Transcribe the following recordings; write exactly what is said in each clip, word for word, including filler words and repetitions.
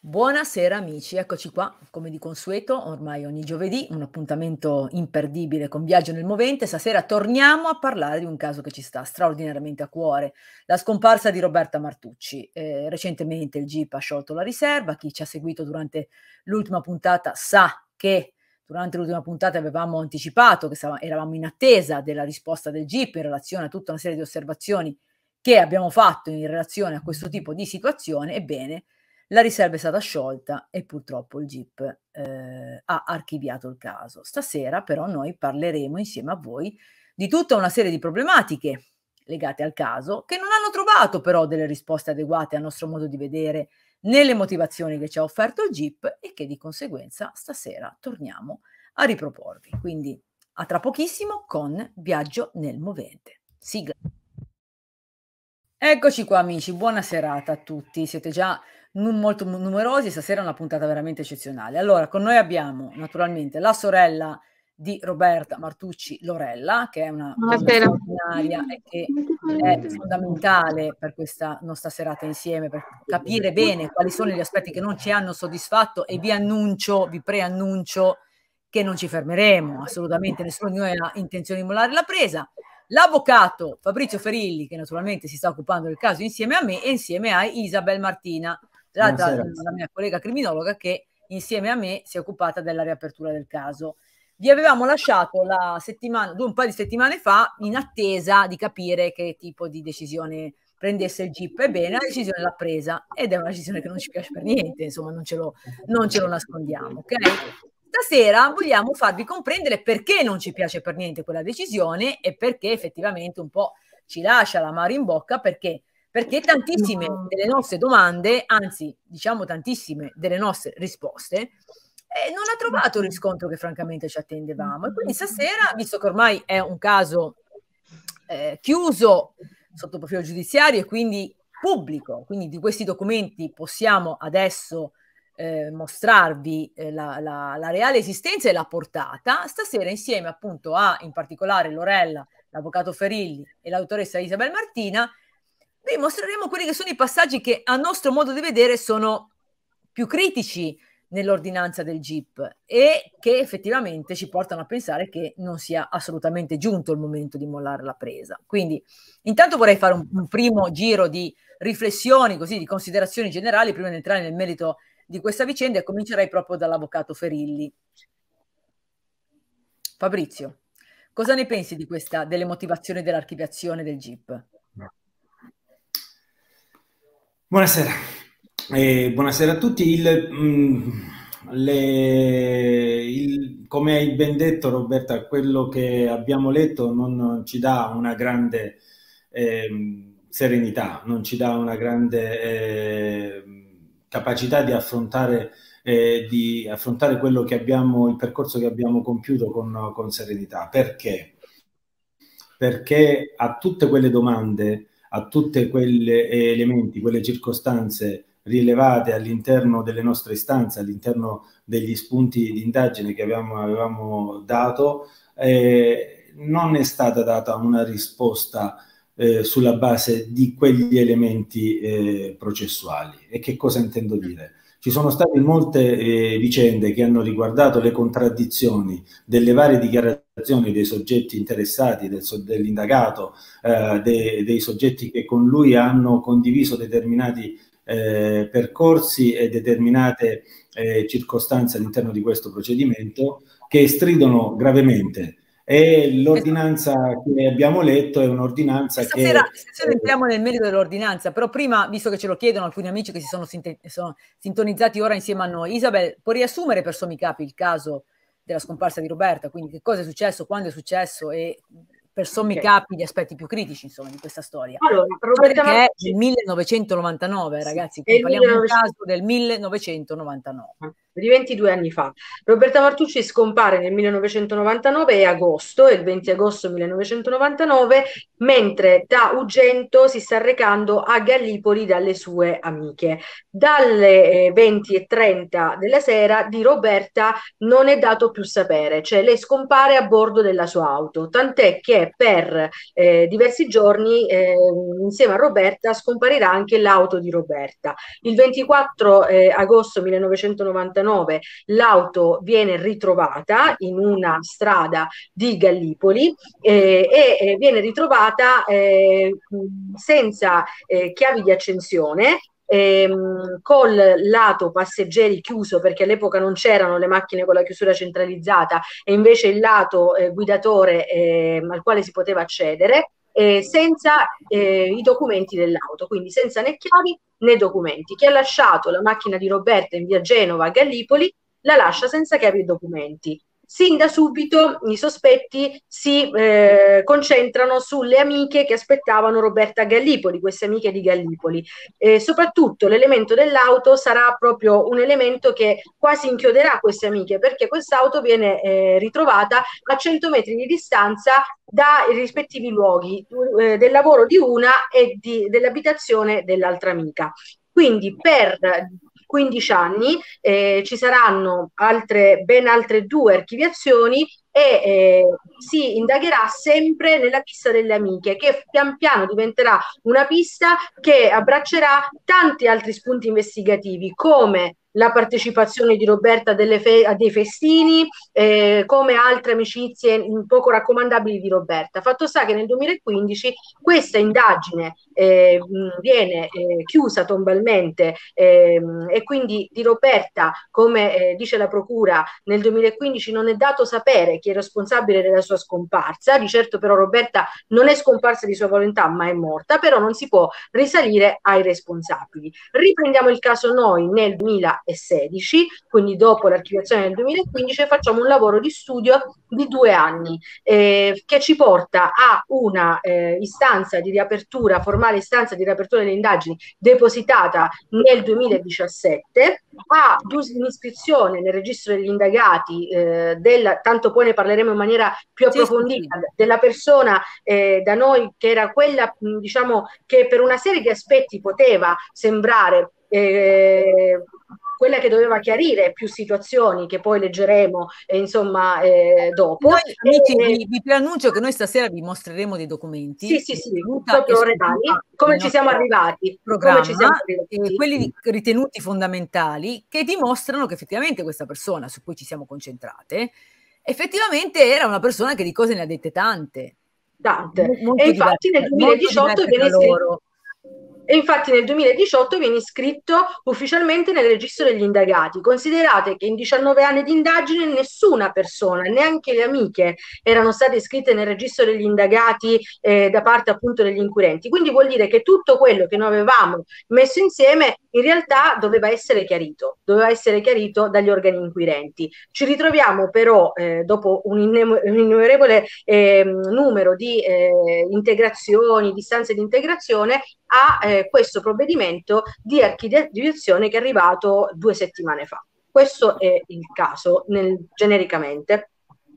Buonasera amici, eccoci qua, come di consueto, ormai ogni giovedì, un appuntamento imperdibile con Viaggio nel Movente. Stasera torniamo a parlare di un caso che ci sta straordinariamente a cuore, la scomparsa di Roberta Martucci. Eh, recentemente il G I P ha sciolto la riserva, chi ci ha seguito durante l'ultima puntata sa che durante l'ultima puntata avevamo anticipato che stava, eravamo in attesa della risposta del G I P in relazione a tutta una serie di osservazioni che abbiamo fatto in relazione a questo tipo di situazione. Ebbene, la riserva è stata sciolta e purtroppo il G I P eh, ha archiviato il caso. Stasera però noi parleremo insieme a voi di tutta una serie di problematiche legate al caso che non hanno trovato però delle risposte adeguate al nostro modo di vedere nelle motivazioni che ci ha offerto il G I P e che di conseguenza stasera torniamo a riproporvi. Quindi a tra pochissimo con Viaggio nel Movente. Sigla. Eccoci qua amici, buona serata a tutti, siete già molto numerosi, stasera è una puntata veramente eccezionale. Allora, con noi abbiamo naturalmente la sorella di Roberta Martucci, Lorella, che è una donna straordinaria e che è fondamentale per questa nostra serata insieme, per capire bene quali sono gli aspetti che non ci hanno soddisfatto, e vi annuncio, vi preannuncio che non ci fermeremo, assolutamente nessuno di noi ha intenzione di mollare la presa. L'avvocato Fabrizio Ferilli, che naturalmente si sta occupando del caso insieme a me e insieme a Isabel Martina, l'altra, la mia collega criminologa, che insieme a me si è occupata della riapertura del caso. Vi avevamo lasciato la settimana, un paio di settimane fa in attesa di capire che tipo di decisione prendesse il G I P. Ebbene, la decisione l'ha presa ed è una decisione che non ci piace per niente, insomma, non ce lo, non ce lo nascondiamo, ok? Stasera vogliamo farvi comprendere perché non ci piace per niente quella decisione e perché effettivamente un po' ci lascia l'amaro in bocca, perché perché tantissime delle nostre domande, anzi diciamo tantissime delle nostre risposte, eh, non ha trovato il riscontro che francamente ci attendevamo. E quindi stasera, visto che ormai è un caso eh, chiuso sotto il profilo giudiziario e quindi pubblico, quindi di questi documenti possiamo adesso eh, mostrarvi eh, la, la, la reale esistenza e la portata, stasera insieme appunto a, in particolare, Lorella, l'avvocato Ferilli e l'autoressa Isabel Martina, vi mostreremo quelli che sono i passaggi che a nostro modo di vedere sono più critici nell'ordinanza del G I P e che effettivamente ci portano a pensare che non sia assolutamente giunto il momento di mollare la presa. Quindi intanto vorrei fare un, un primo giro di riflessioni, così di considerazioni generali prima di entrare nel merito di questa vicenda, e comincerei proprio dall'avvocato Ferilli. Fabrizio, cosa ne pensi di questa, delle motivazioni dell'archiviazione del G I P? Buonasera, eh, buonasera a tutti. Il, mh, le, il, come hai ben detto Roberta, quello che abbiamo letto non ci dà una grande eh, serenità, non ci dà una grande eh, capacità di affrontare, eh, di affrontare quello che abbiamo, il percorso che abbiamo compiuto con, con serenità. Perché? Perché a tutte quelle domande, a tutti quegli elementi, quelle circostanze rilevate all'interno delle nostre istanze, all'interno degli spunti di indagine che avevamo, avevamo dato, eh, non è stata data una risposta eh, sulla base di quegli elementi eh, processuali. E che cosa intendo dire? Ci sono state molte eh, vicende che hanno riguardato le contraddizioni delle varie dichiarazioni dei soggetti interessati, del, dell'indagato, eh, dei, dei soggetti che con lui hanno condiviso determinati eh, percorsi e determinate eh, circostanze all'interno di questo procedimento, che stridono gravemente. E l'ordinanza che abbiamo letto è un'ordinanza che... Stasera, stasera entriamo nel merito dell'ordinanza, però prima, visto che ce lo chiedono alcuni amici che si sono, sono sintonizzati ora insieme a noi, Isabel, puoi riassumere per sommi capi il caso della scomparsa di Roberta, quindi che cosa è successo, quando è successo e per sommi okay. capi gli aspetti più critici, insomma, di questa storia. Allora, Roberta che è il millenovecentonovantanove, sì, ragazzi, qui parliamo di un caso del millenovecentonovantanove. di ventidue anni fa. Roberta Martucci scompare nel millenovecentonovantanove, è agosto, è il venti agosto millenovecentonovantanove, mentre da Ugento si sta recando a Gallipoli dalle sue amiche. Dalle eh, venti e trenta della sera di Roberta non è dato più sapere, cioè lei scompare a bordo della sua auto, tant'è che per eh, diversi giorni eh, insieme a Roberta scomparirà anche l'auto di Roberta. Il ventiquattro eh, agosto millenovecentonovantanove l'auto viene ritrovata in una strada di Gallipoli eh, e eh, viene ritrovata eh, senza eh, chiavi di accensione, ehm, col lato passeggeri chiuso, perché all'epoca non c'erano le macchine con la chiusura centralizzata e invece il lato eh, guidatore eh, al quale si poteva accedere, eh, senza eh, i documenti dell'auto, quindi senza né chiavi né documenti. Chi ha lasciato la macchina di Roberta in via Genova a Gallipoli la lascia senza chiavi e documenti. Sin da subito i sospetti si eh, concentrano sulle amiche che aspettavano Roberta a Gallipoli, queste amiche di Gallipoli. Eh, soprattutto l'elemento dell'auto sarà proprio un elemento che quasi inchioderà queste amiche, perché quest'auto viene eh, ritrovata a cento metri di distanza dai rispettivi luoghi eh, del lavoro di una e di, dell'abitazione dell'altra amica. Quindi per quindici anni eh, ci saranno altre, ben altre due archiviazioni e eh, si indagherà sempre nella pista delle amiche, che pian piano diventerà una pista che abbraccerà tanti altri spunti investigativi, come la partecipazione di Roberta delle fe- a dei festini, eh, come altre amicizie poco raccomandabili di Roberta. Fatto sta che nel duemilaquindici questa indagine eh, viene eh, chiusa tombalmente eh, e quindi di Roberta, come eh, dice la procura, nel duemilaquindici non è dato sapere chi è responsabile della sua scomparsa. Di certo però Roberta non è scomparsa di sua volontà, ma è morta, però non si può risalire ai responsabili. Riprendiamo il caso noi nel duemilasedici, quindi dopo l'archiviazione del duemilaquindici, e facciamo un lavoro di studio di due anni eh, che ci porta a una eh, istanza di riapertura, formale istanza di riapertura delle indagini depositata nel duemiladiciassette, a un'iscrizione nel registro degli indagati eh, della, tanto poi ne parleremo in maniera più approfondita, sì, sì, della persona eh, da noi che era quella, diciamo, che per una serie di aspetti poteva sembrare eh, quella che doveva chiarire più situazioni che poi leggeremo eh, insomma eh, dopo. Noi, amici, e, vi, vi preannuncio che noi stasera vi mostreremo dei documenti. Sì, sì, sì, proprio reali, come ci siamo arrivati, programma, come ci siamo arrivati. Eh, quelli ritenuti fondamentali, che dimostrano che effettivamente questa persona su cui ci siamo concentrate effettivamente era una persona che di cose ne ha dette tante. Tante. E infatti nel duemiladiciotto viene iscritto. E infatti nel duemiladiciotto viene iscritto ufficialmente nel registro degli indagati. Considerate che in diciannove anni di indagine nessuna persona, neanche le amiche, erano state iscritte nel registro degli indagati eh, da parte appunto degli inquirenti. Quindi vuol dire che tutto quello che noi avevamo messo insieme in realtà doveva essere chiarito, doveva essere chiarito dagli organi inquirenti. Ci ritroviamo però eh, dopo un, innem- un innumerevole eh, numero di eh, integrazioni, di istanze di integrazione, a eh, questo provvedimento di archiviazione che è arrivato due settimane fa. Questo è il caso nel, genericamente.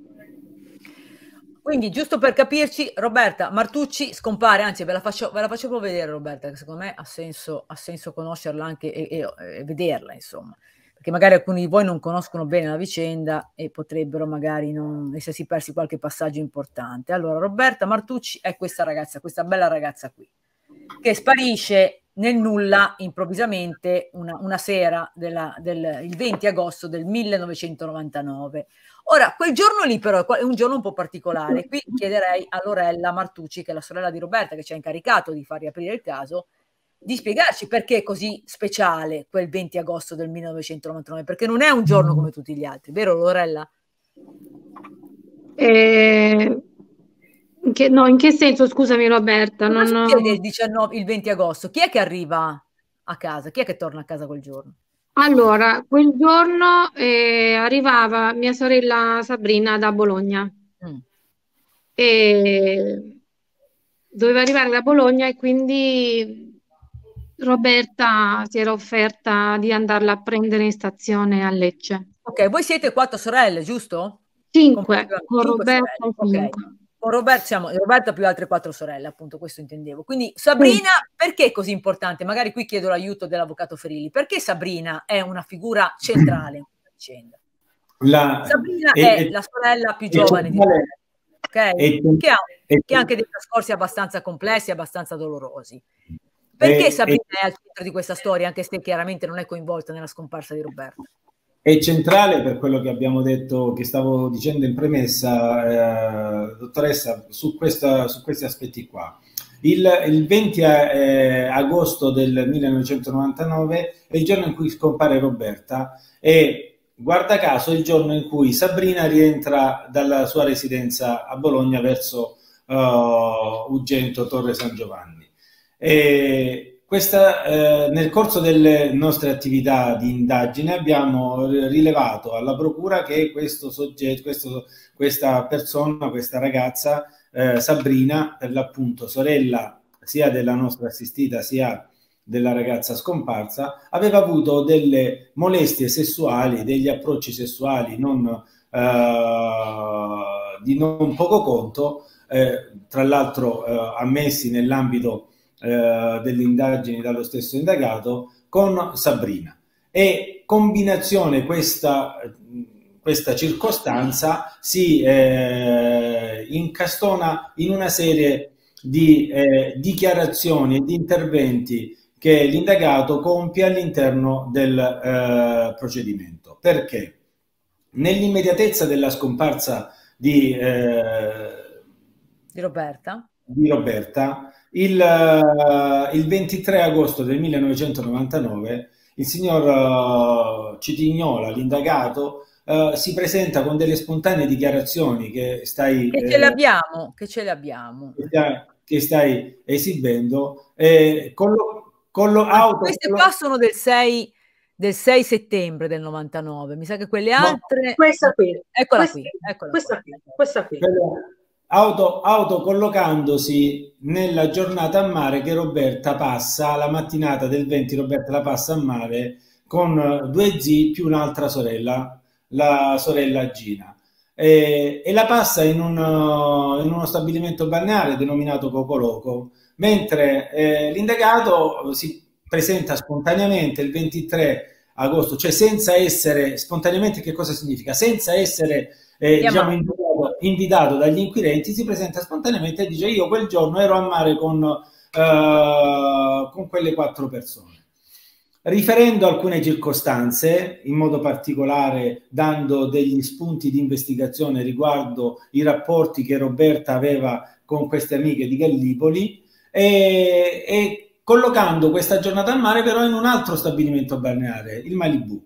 Quindi, giusto per capirci, Roberta Martucci scompare, anzi ve la faccio, ve la faccio proprio vedere, Roberta, che secondo me ha senso, ha senso conoscerla anche e, e, e vederla, insomma, perché magari alcuni di voi non conoscono bene la vicenda e potrebbero magari non essersi persi qualche passaggio importante. Allora, Roberta Martucci è questa ragazza, questa bella ragazza qui, che sparisce nel nulla improvvisamente una, una sera della, del il venti agosto del millenovecentonovantanove. Ora, quel giorno lì però è un giorno un po' particolare. Qui chiederei a Lorella Martucci, che è la sorella di Roberta, che ci ha incaricato di far riaprire il caso, di spiegarci perché è così speciale quel venti agosto del millenovecentonovantanove, perché non è un giorno come tutti gli altri, vero Lorella? Eh... Che, no, in che senso? Scusami Roberta. Cosa non succede il, diciannove, il venti agosto? Chi è che arriva a casa? Chi è che torna a casa quel giorno? Allora, quel giorno eh, arrivava mia sorella Sabrina da Bologna. Mm. E doveva arrivare da Bologna e quindi Roberta si era offerta di andarla a prendere in stazione a Lecce. Ok, voi siete quattro sorelle, giusto? Cinque, con Cinque Roberta sorelle, cinque. ok. Con Roberta, siamo, Roberta più altre quattro sorelle, appunto, questo intendevo. Quindi Sabrina, sì. Perché è così importante? Magari qui chiedo l'aiuto dell'avvocato Ferilli. Perché Sabrina è una figura centrale in questa vicenda? La, Sabrina è, è la sorella più giovane di Roberta, okay? È, che, ha, è, che ha anche dei trascorsi abbastanza complessi, abbastanza dolorosi. Perché è, Sabrina è, è al centro di questa storia, anche se chiaramente non è coinvolta nella scomparsa di Roberta? È centrale per quello che abbiamo detto, che stavo dicendo in premessa, eh, dottoressa, su, questa, su questi aspetti qua. Il, il venti eh, agosto del millenovecentonovantanove è il giorno in cui scompare Roberta e, guarda caso, è il giorno in cui Sabrina rientra dalla sua residenza a Bologna verso uh, Ugento, Torre San Giovanni. E, Questa, eh, nel corso delle nostre attività di indagine abbiamo rilevato alla procura che questo soggetto, questo, questa persona, questa ragazza, eh, Sabrina, per l'appunto sorella sia della nostra assistita sia della ragazza scomparsa, aveva avuto delle molestie sessuali, degli approcci sessuali non, eh, di non poco conto, eh, tra l'altro eh, ammessi nell'ambito Uh, delle indagini dallo stesso indagato con Sabrina, e combinazione questa, questa circostanza si eh, incastona in una serie di eh, dichiarazioni e di interventi che l'indagato compie all'interno del eh, procedimento. Perché nell'immediatezza della scomparsa di, eh, di Roberta di Roberta Il, uh, il ventitré agosto del millenovecentonovantanove il signor uh, Citignola, l'indagato, uh, si presenta con delle spontanee dichiarazioni che stai, che ce le abbiamo, che ce le abbiamo. Che stai, che stai esibendo. Eh, con lo, con lo auto, queste con qua lo... sono del sei, del sei settembre del novantanove, mi sa che quelle altre... No, questa qui. Eccola questa, qui. Eccola questa qui. qui. Questa qui. Auto, auto collocandosi nella giornata a mare che Roberta passa, la mattinata del venti Roberta la passa a mare con due zii più un'altra sorella, la sorella Gina, e, e la passa in, un, in uno stabilimento balneare denominato Cocoloco, mentre eh, l'indagato si presenta spontaneamente il ventitré agosto, cioè senza essere, spontaneamente che cosa significa? Senza essere eh, diciamo invitato, invitato dagli inquirenti, si presenta spontaneamente e dice: io quel giorno ero a mare con, uh, con quelle quattro persone, riferendo alcune circostanze, in modo particolare dando degli spunti di investigazione riguardo i rapporti che Roberta aveva con queste amiche di Gallipoli, e, e collocando questa giornata a mare però in un altro stabilimento balneare, il Malibu.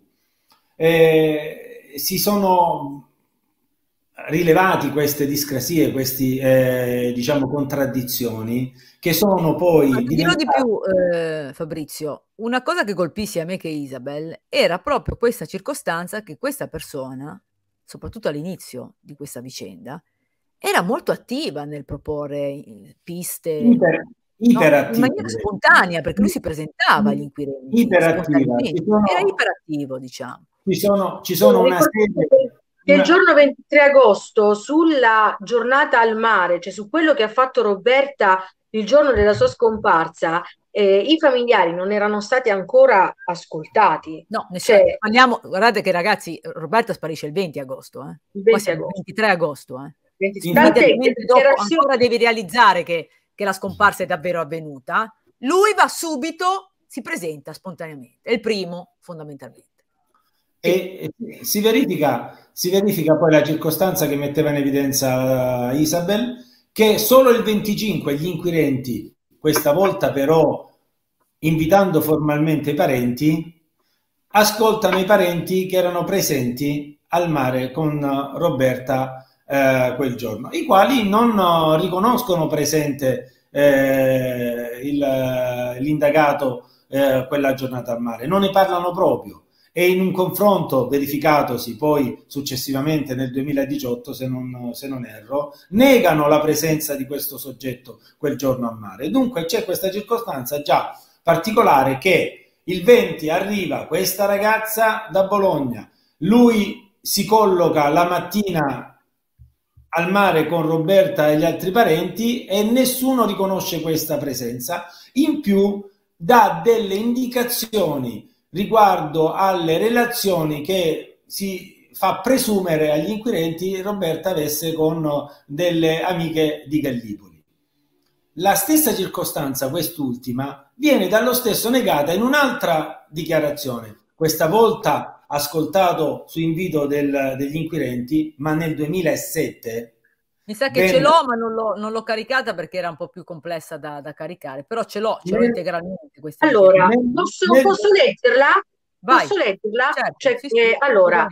E si sono rilevati queste discrasie, queste eh, diciamo contraddizioni, che sono poi Ma ti dirò di più, eh, Fabrizio, una cosa che colpì sia me che Isabel era proprio questa circostanza che questa persona, soprattutto all'inizio di questa vicenda, era molto attiva nel proporre piste Iper, iperattiva, no, in maniera spontanea, perché lui si presentava agli inquirenti iperattiva, sono, era iperattivo, diciamo. Ci sono, ci sono una serie... Il giorno ventitré agosto, sulla giornata al mare, cioè su quello che ha fatto Roberta il giorno della sua scomparsa, eh, i familiari non erano stati ancora ascoltati. No, nessuno, cioè, parliamo, guardate che ragazzi, Roberta sparisce il venti agosto, eh. il venti agosto. Il ventitré agosto. Eh. ventitré dopo ancora devi realizzare che, che la scomparsa è davvero avvenuta. Lui va subito, si presenta spontaneamente, è il primo fondamentalmente. E si verifica, si verifica poi la circostanza che metteva in evidenza Isabel, che solo il venticinque gli inquirenti, questa volta però invitando formalmente i parenti, ascoltano i parenti che erano presenti al mare con Roberta eh, quel giorno, i quali non riconoscono presente eh, l'indagato eh, quella giornata al mare, non ne parlano proprio. E in un confronto verificatosi poi successivamente nel duemiladiciotto, se non, se non erro, negano la presenza di questo soggetto quel giorno a mare. Dunque c'è questa circostanza già particolare che il venti arriva questa ragazza da Bologna, lui si colloca la mattina al mare con Roberta e gli altri parenti e nessuno riconosce questa presenza. In più dà delle indicazioni riguardo alle relazioni che si fa presumere agli inquirenti Roberta avesse con delle amiche di Gallipoli. La stessa circostanza, quest'ultima, viene dallo stesso negata in un'altra dichiarazione, questa volta ascoltato su invito del, degli inquirenti, ma nel duemilasette. Mi sa che ben... ce l'ho, ma non l'ho, non l'ho caricata perché era un po' più complessa da, da caricare, però ce l'ho, ce l'ho integralmente. Questa allora, posso, nel... posso leggerla? Vai. Posso leggerla? Certo, cioè, sì, sì, eh, allora,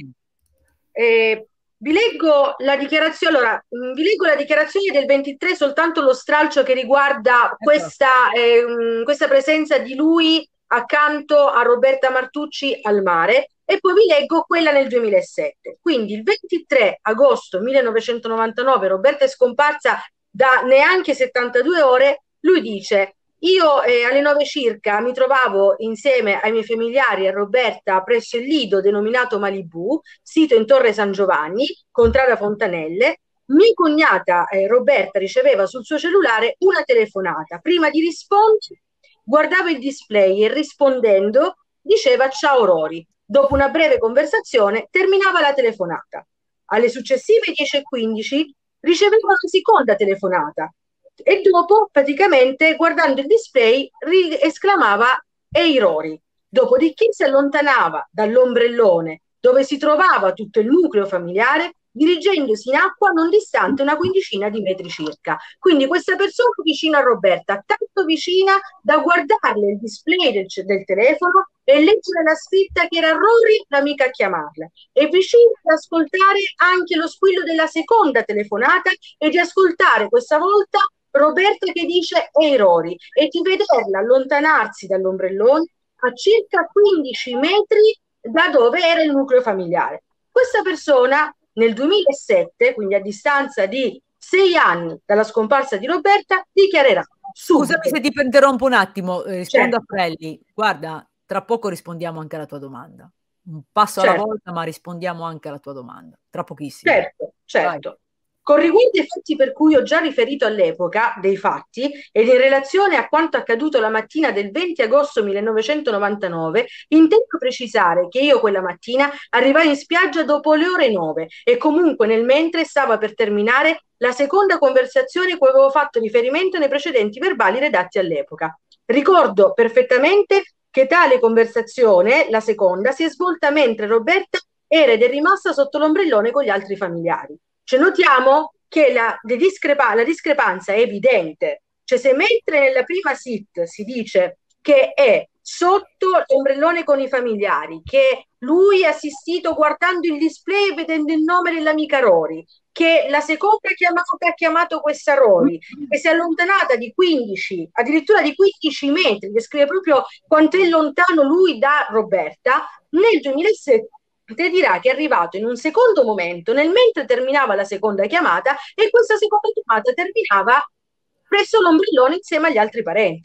eh, vi leggo la dichiarazione, allora, vi leggo la dichiarazione del ventitré, soltanto lo stralcio che riguarda questa, eh, questa presenza di lui accanto a Roberta Martucci al mare, e poi vi leggo quella nel duemilasette. Quindi il ventitré agosto millenovecentonovantanove Roberta è scomparsa da neanche settantadue ore. Lui dice: io eh, alle nove circa mi trovavo insieme ai miei familiari e a Roberta presso il lido denominato Malibu, sito in Torre San Giovanni, contrada Fontanelle. Mia cognata eh, Roberta riceveva sul suo cellulare una telefonata. Prima di rispondere guardava il display e rispondendo diceva ciao Rory. Dopo una breve conversazione terminava la telefonata. Alle successive dieci e quindici riceveva una seconda telefonata e dopo praticamente guardando il display esclamava ehi Rory. Dopodiché si allontanava dall'ombrellone dove si trovava tutto il nucleo familiare, dirigendosi in acqua non distante una quindicina di metri circa. Quindi questa persona vicina a Roberta, tanto vicina da guardarle il display del, del telefono e leggere la scritta che era Rory, l'amica a chiamarla, e vicina ad ascoltare anche lo squillo della seconda telefonata e di ascoltare questa volta Roberta che dice ehi Rory, e di vederla allontanarsi dall'ombrellone a circa quindici metri da dove era il nucleo familiare. Questa persona nel duemilasette, quindi a distanza di sei anni dalla scomparsa di Roberta, dichiarerà subito. Scusami se ti interrompo un attimo, eh, rispondo certo. a Frelli. Guarda, tra poco rispondiamo anche alla tua domanda. Un passo certo. alla volta, ma rispondiamo anche alla tua domanda. Tra pochissimo. Certo, certo. Vai. Con riguardo ai fatti per cui ho già riferito all'epoca dei fatti ed in relazione a quanto accaduto la mattina del venti agosto millenovecentonovantanove, intendo precisare che io quella mattina arrivai in spiaggia dopo le ore nove e comunque nel mentre stava per terminare la seconda conversazione cui avevo fatto riferimento nei precedenti verbali redatti all'epoca. Ricordo perfettamente che tale conversazione, la seconda, si è svolta mentre Roberta era ed è rimasta sotto l'ombrellone con gli altri familiari. Cioè notiamo che la, discrepa la discrepanza è evidente, cioè se mentre nella prima S I T si dice che è sotto l'ombrellone con i familiari, che lui è assistito guardando il display e vedendo il nome dell'amica Rory, che la seconda chiamata ha chiamato questa Rory, che si è allontanata di quindici, addirittura di quindici metri, descrive proprio quanto è lontano lui da Roberta, nel duemilasette te dirà che è arrivato in un secondo momento, nel mentre terminava la seconda chiamata, e questa seconda chiamata terminava presso l'ombrellone insieme agli altri parenti.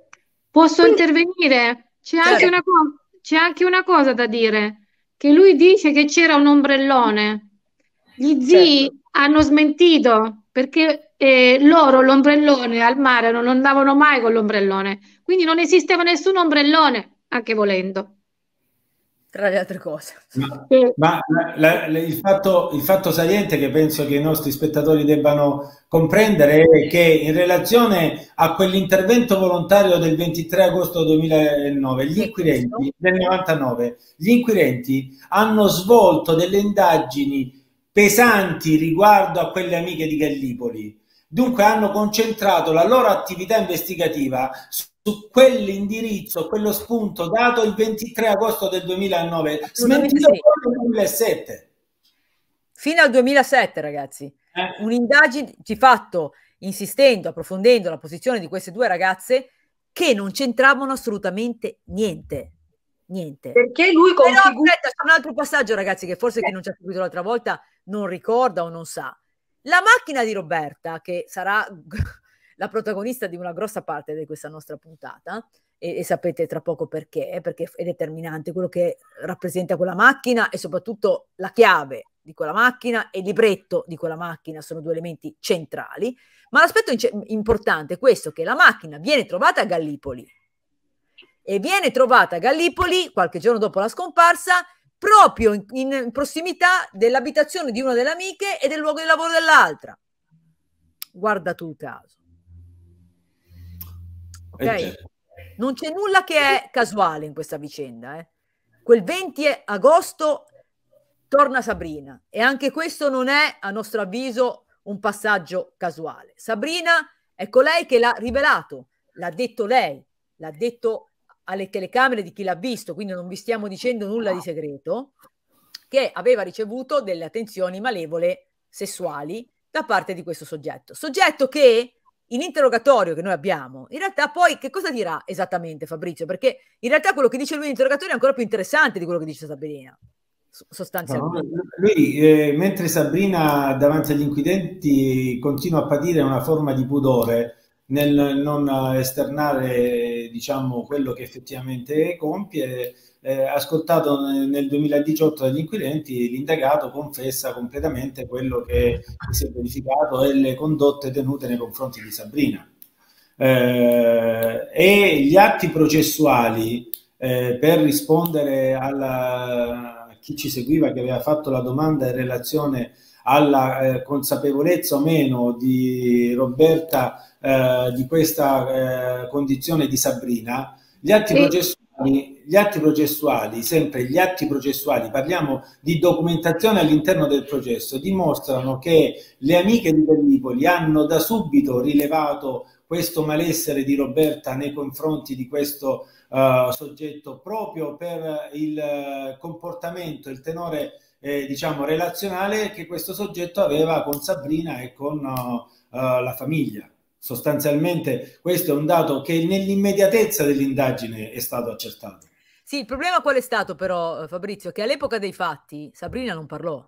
Posso Quindi, intervenire? C'è certo. anche una cosa, c'è anche una cosa da dire, che lui dice che c'era un ombrellone. Gli zii certo. hanno smentito, perché eh, loro l'ombrellone al mare non andavano mai con l'ombrellone, quindi non esisteva nessun ombrellone, anche volendo. Tra le altre cose. Ma, ma la, la, il, fatto, il fatto saliente che penso che i nostri spettatori debbano comprendere è che in relazione a quell'intervento volontario del ventitré agosto duemilanove, gli inquirenti del novantanove, gli inquirenti hanno svolto delle indagini pesanti riguardo a quelle amiche di Gallipoli. Dunque hanno concentrato la loro attività investigativa su su quell'indirizzo, quello spunto dato il ventitré agosto del duemilanove, smentito nel duemilasette. Fino al duemilasette, ragazzi. Eh? Un'indagine di fatto, insistendo, approfondendo la posizione di queste due ragazze che non c'entravano assolutamente niente. Niente. Perché lui configura... Però aspetta, c'è un altro passaggio, ragazzi, che forse eh. chi non ci ha seguito l'altra volta non ricorda o non sa. La macchina di Roberta, che sarà... la protagonista di una grossa parte di questa nostra puntata, e, e sapete tra poco perché, perché è determinante quello che rappresenta quella macchina e soprattutto la chiave di quella macchina e il libretto di quella macchina sono due elementi centrali, ma l'aspetto importante è questo, che la macchina viene trovata a Gallipoli e viene trovata a Gallipoli qualche giorno dopo la scomparsa proprio in, in prossimità dell'abitazione di una delle amiche e del luogo di lavoro dell'altra. Guarda tu il caso. Ok? Non c'è nulla che è casuale in questa vicenda. Eh? Quel venti agosto torna Sabrina e anche questo non è, a nostro avviso, un passaggio casuale. Sabrina è colei che l'ha rivelato, l'ha detto lei, l'ha detto alle telecamere di chi l'ha visto, quindi non vi stiamo dicendo nulla di segreto, che aveva ricevuto delle attenzioni malevole sessuali da parte di questo soggetto. Soggetto che in interrogatorio che noi abbiamo, in realtà poi che cosa dirà esattamente Fabrizio? Perché in realtà quello che dice lui in interrogatorio è ancora più interessante di quello che dice Sabrina, sostanzialmente. No, lui, eh, mentre Sabrina davanti agli inquirenti continua a patire una forma di pudore nel non esternare, diciamo, quello che effettivamente compie, eh, ascoltato nel duemiladiciotto dagli inquirenti, l'indagato confessa completamente quello che si è verificato e le condotte tenute nei confronti di Sabrina. Eh, e gli atti processuali, eh, per rispondere alla, a chi ci seguiva che aveva fatto la domanda in relazione alla eh, consapevolezza o meno di Roberta eh, di questa eh, condizione di Sabrina, gli atti sì. processuali, gli atti processuali, sempre gli atti processuali, parliamo di documentazione all'interno del processo, dimostrano che le amiche di Gallipoli hanno da subito rilevato questo malessere di Roberta nei confronti di questo uh, soggetto proprio per il comportamento, il tenore eh, diciamo relazionale che questo soggetto aveva con Sabrina e con uh, uh, la famiglia. Sostanzialmente questo è un dato che nell'immediatezza dell'indagine è stato accertato. Sì, il problema qual è stato però, Fabrizio? Che all'epoca dei fatti Sabrina non parlò.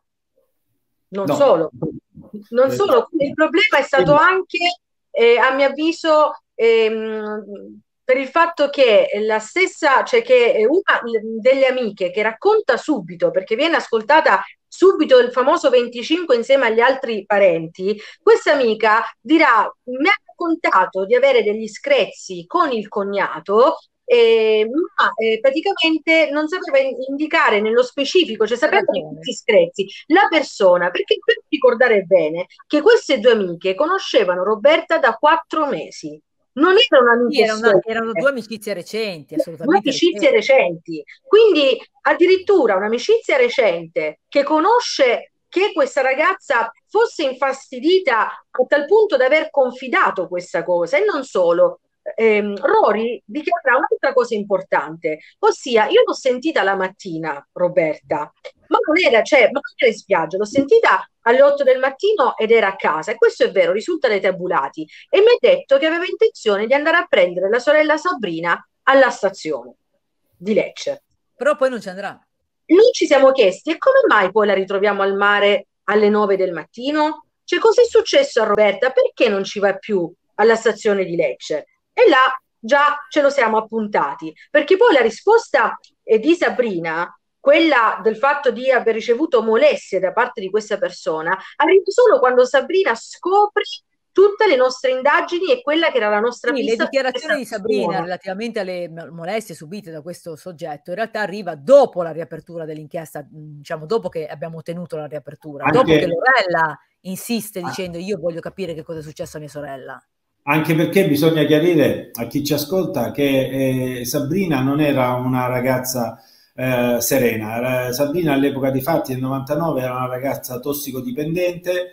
Non no. solo, non solo, il problema è stato anche, eh, a mio avviso, ehm, per il fatto che la stessa, cioè che una delle amiche che racconta subito, perché viene ascoltata subito il famoso venticinque insieme agli altri parenti, questa amica dirà, mi ha raccontato di avere degli screzi con il cognato, eh, ma eh, praticamente non sapeva indicare nello specifico, cioè sapeva di questi screzi, la persona, perché per ricordare bene che queste due amiche conoscevano Roberta da quattro mesi. Non erano amiche, sì, erano, una, erano due amicizie recenti, assolutamente. Due amicizie recenti. recenti. Quindi addirittura un'amicizia recente che conosce che questa ragazza fosse infastidita a tal punto da aver confidato questa cosa, e non solo. Ehm, Rory dichiara un'altra cosa importante, ossia io l'ho sentita la mattina, Roberta, ma non era, cioè, ma non era in spiaggia, l'ho sentita alle otto del mattino ed era a casa, e questo è vero, risulta dai tabulati, e mi ha detto che aveva intenzione di andare a prendere la sorella Sabrina alla stazione di Lecce. Però poi non ci andrà. Noi ci siamo chiesti, e come mai poi la ritroviamo al mare alle nove del mattino? Cioè, cosa è successo a Roberta? Perché non ci va più alla stazione di Lecce? E là già ce lo siamo appuntati, perché poi la risposta eh, di Sabrina, quella del fatto di aver ricevuto molestie da parte di questa persona, arriva solo quando Sabrina scopre tutte le nostre indagini e quella che era la nostra sì, pista. Le dichiarazioni di Sabrina relativamente alle molestie subite da questo soggetto in realtà arriva dopo la riapertura dell'inchiesta, diciamo dopo che abbiamo ottenuto la riapertura, Anche... dopo che Lorella insiste dicendo io voglio capire che cosa è successo a mia sorella. Anche perché bisogna chiarire a chi ci ascolta che eh, Sabrina non era una ragazza eh, serena. Sabrina all'epoca dei fatti del novantanove era una ragazza tossicodipendente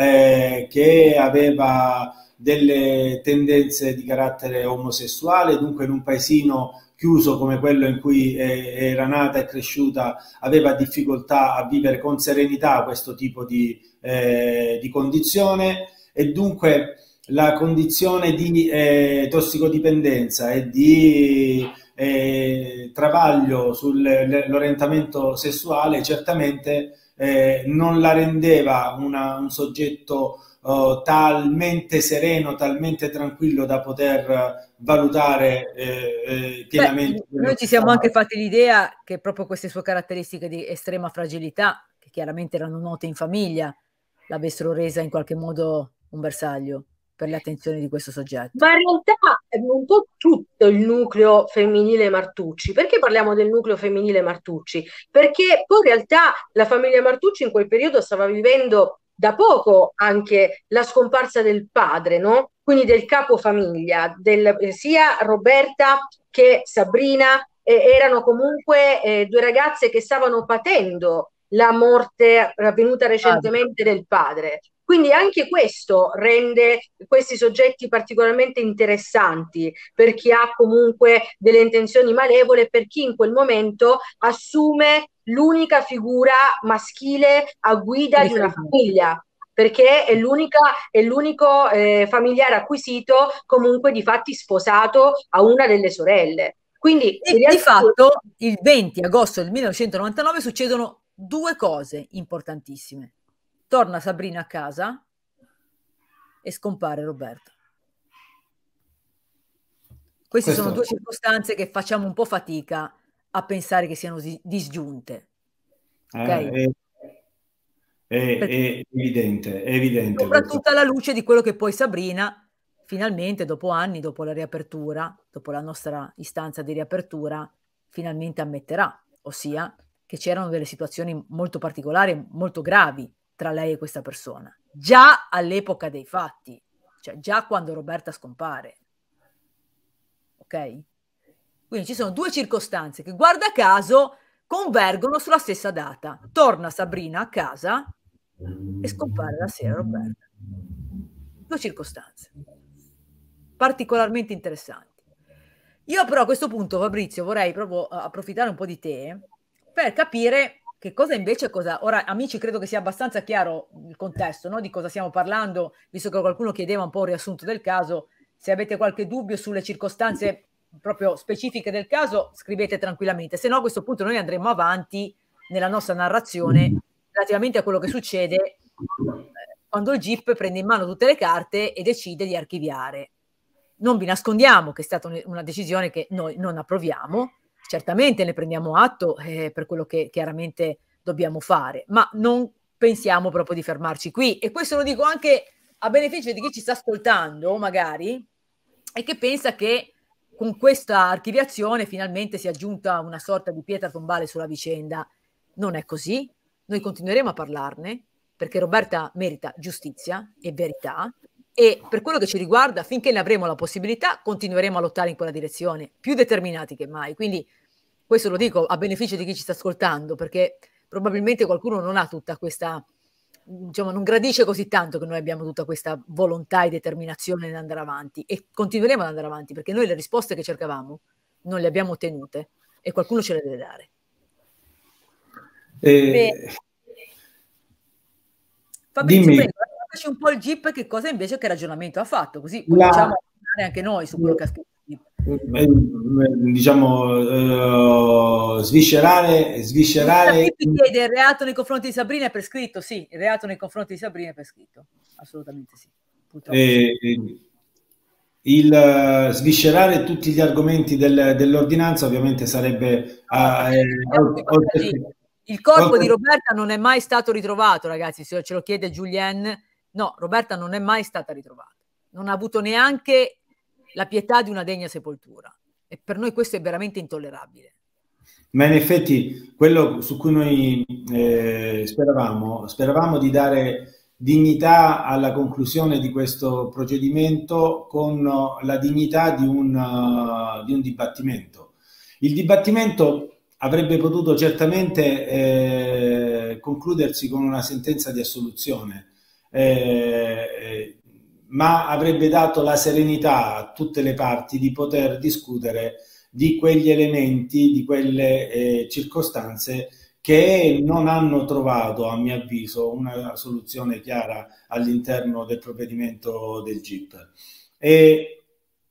eh, che aveva delle tendenze di carattere omosessuale, dunque in un paesino chiuso come quello in cui eh, era nata e cresciuta aveva difficoltà a vivere con serenità questo tipo di, eh, di condizione, e dunque la condizione di eh, tossicodipendenza e di eh, travaglio sull'orientamento sessuale certamente eh, non la rendeva una, un soggetto uh, talmente sereno, talmente tranquillo da poter valutare eh, eh, pienamente. Beh, noi ci siamo anche fatti l'idea che proprio queste sue caratteristiche di estrema fragilità, che chiaramente erano note in famiglia, l'avessero resa in qualche modo un bersaglio per le attenzioni di questo soggetto. Ma in realtà è un po' tutto il nucleo femminile Martucci. Perché parliamo del nucleo femminile Martucci? Perché poi in realtà la famiglia Martucci in quel periodo stava vivendo da poco anche la scomparsa del padre, no? Quindi del capofamiglia, del, eh, sia Roberta che Sabrina eh, erano comunque eh, due ragazze che stavano patendo la morte avvenuta recentemente del padre. Quindi anche questo rende questi soggetti particolarmente interessanti per chi ha comunque delle intenzioni malevole, per chi in quel momento assume l'unica figura maschile a guida di una famiglia, perché è l'unica, è l'unico eh, familiare acquisito, comunque di fatti sposato a una delle sorelle. Quindi e realtà... di fatto il venti agosto del millenovecentonovantanove succedono due cose importantissime. Torna Sabrina a casa e scompare Roberta. Queste Questo... sono due circostanze che facciamo un po' fatica a pensare che siano disgiunte. Okay? Eh, è, è, è evidente, è evidente. Soprattutto questo. Alla luce di quello che poi Sabrina, finalmente, dopo anni, dopo la riapertura, dopo la nostra istanza di riapertura, finalmente ammetterà, ossia che c'erano delle situazioni molto particolari, molto gravi tra lei e questa persona, già all'epoca dei fatti, cioè già quando Roberta scompare. Ok? Quindi ci sono due circostanze che, guarda caso, convergono sulla stessa data. Torna Sabrina a casa e scompare la sera Roberta. Due circostanze particolarmente interessanti. Io però a questo punto, Fabrizio, vorrei proprio approfittare un po' di te per capire che cosa invece, cosa... Ora, amici, credo che sia abbastanza chiaro il contesto, no? Di cosa stiamo parlando, visto che qualcuno chiedeva un po' un riassunto del caso. Se avete qualche dubbio sulle circostanze proprio specifiche del caso, scrivete tranquillamente. Se no, a questo punto noi andremo avanti nella nostra narrazione relativamente a quello che succede quando il G I P prende in mano tutte le carte e decide di archiviare. Non vi nascondiamo che è stata una decisione che noi non approviamo. Certamente ne prendiamo atto eh, per quello che chiaramente dobbiamo fare, ma non pensiamo proprio di fermarci qui. E questo lo dico anche a beneficio di chi ci sta ascoltando, magari, e che pensa che con questa archiviazione finalmente si è aggiunta una sorta di pietra tombale sulla vicenda. Non è così. Noi continueremo a parlarne, perché Roberta merita giustizia e verità, e per quello che ci riguarda, finché ne avremo la possibilità, continueremo a lottare in quella direzione, più determinati che mai. Quindi questo lo dico a beneficio di chi ci sta ascoltando, perché probabilmente qualcuno non ha tutta questa, diciamo, non gradisce così tanto che noi abbiamo tutta questa volontà e determinazione di andare avanti, e continueremo ad andare avanti, perché noi le risposte che cercavamo non le abbiamo ottenute e qualcuno ce le deve dare. Eh, Fabrizio, dimmi. Prego, raccontaci un po' il G I P, che cosa invece, che ragionamento ha fatto, così cominciamo la... a parlare anche noi su quello che ha scritto il G I P. Diciamo, uh, sviscerare, sviscerare... Il chiede il reato nei confronti di Sabrina è prescritto, sì, il reato nei confronti di Sabrina è prescritto, assolutamente sì. Eh, sì. Il uh, sviscerare tutti gli argomenti del, dell'ordinanza ovviamente sarebbe... Uh, eh, oltre... Il corpo oltre... di Roberta non è mai stato ritrovato, ragazzi, se ce lo chiede Julien. No, Roberta non è mai stata ritrovata. Non ha avuto neanche la pietà di una degna sepoltura. E per noi questo è veramente intollerabile. Ma in effetti quello su cui noi eh, speravamo, speravamo di dare dignità alla conclusione di questo procedimento con la dignità di un, uh, di un dibattimento. Il dibattimento avrebbe potuto certamente eh, concludersi con una sentenza di assoluzione, eh, ma avrebbe dato la serenità a tutte le parti di poter discutere di quegli elementi, di quelle eh, circostanze che non hanno trovato, a mio avviso, una soluzione chiara all'interno del provvedimento del G I P. E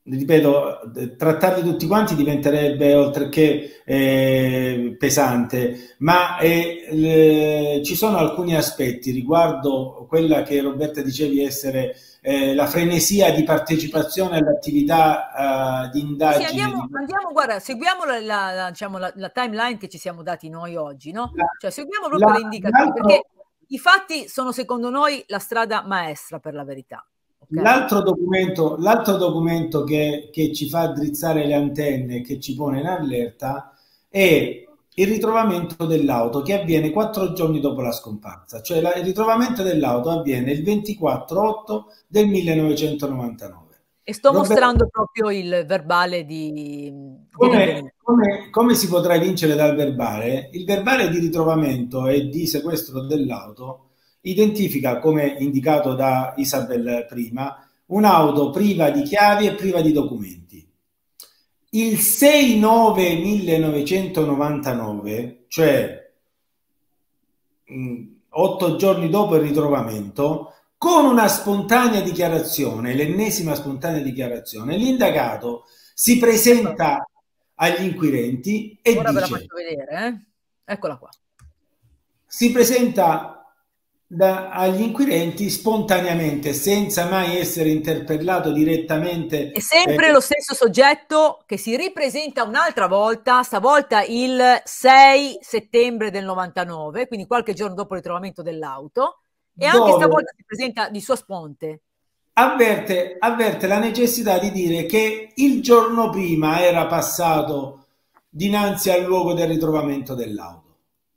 ripeto, trattarli tutti quanti diventerebbe oltre che eh, pesante, ma eh, le, ci sono alcuni aspetti riguardo quella che Roberta dicevi essere eh, la frenesia di partecipazione all'attività uh, di indagine. Sì, andiamo, di... andiamo, guarda, seguiamo la, la, la, diciamo, la, la timeline che ci siamo dati noi oggi, no? La, cioè seguiamo proprio la, le indicazioni, l'altro... perché i fatti sono secondo noi la strada maestra per la verità. Okay. L'altro documento, l'altro documento che, che ci fa drizzare le antenne, che ci pone in allerta, è il ritrovamento dell'auto che avviene quattro giorni dopo la scomparsa. Cioè la, il ritrovamento dell'auto avviene il ventiquattro otto del millenovecentonovantanove. E sto Roberto, mostrando proprio il verbale di... Come, come, come si potrà vincere dal verbale? Il verbale di ritrovamento e di sequestro dell'auto identifica, come indicato da Isabel prima, un'auto priva di chiavi e priva di documenti. Il sei nove millenovecentonovantanove, cioè mh, otto giorni dopo il ritrovamento, con una spontanea dichiarazione, l'ennesima spontanea dichiarazione, l'indagato si presenta agli inquirenti e ora dice... ve la faccio vedere, eh? Eccola qua. Si presenta Da, agli inquirenti spontaneamente, senza mai essere interpellato direttamente. È sempre eh, lo stesso soggetto che si ripresenta un'altra volta, stavolta il sei settembre del novantanove, quindi qualche giorno dopo il ritrovamento dell'auto, e anche stavolta si presenta di sua sponte. Avverte, avverte la necessità di dire che il giorno prima era passato dinanzi al luogo del ritrovamento dell'auto.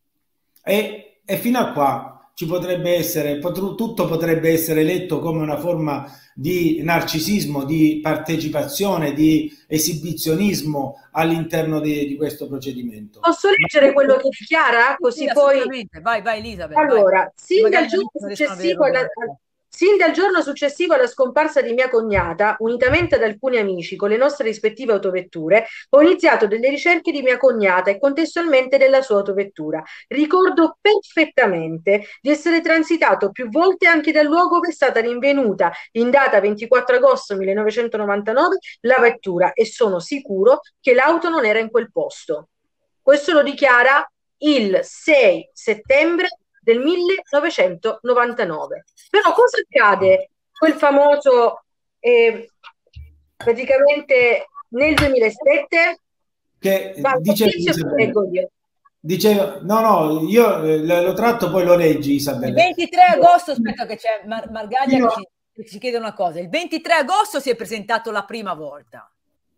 E, e fino a qua ci potrebbe essere, tutto potrebbe essere letto come una forma di narcisismo, di partecipazione, di esibizionismo all'interno di, di questo procedimento. Posso leggere quello che dichiara? Così sì, poi... Vai, vai Elisabeth. Allora, vai. Sin, dal giorno successivo alla, sin dal giorno successivo alla scomparsa di mia cognata, unitamente ad alcuni amici con le nostre rispettive autovetture, ho iniziato delle ricerche di mia cognata e contestualmente della sua autovettura. Ricordo perfettamente di essere transitato più volte anche dal luogo dove è stata rinvenuta in data ventiquattro agosto millenovecentonovantanove la vettura e sono sicuro che l'auto non era in quel posto. Questo lo dichiara il sei settembre del millenovecentonovantanove. Però cosa accade quel famoso eh, praticamente nel duemilasette? Che dice io. Diceva, no, no, io eh, lo tratto, poi lo leggi, Isabella. Il ventitré agosto, aspetta che c'è Mar Margaglia io... che, ci, che ci chiede una cosa. Il ventitré agosto si è presentato la prima volta,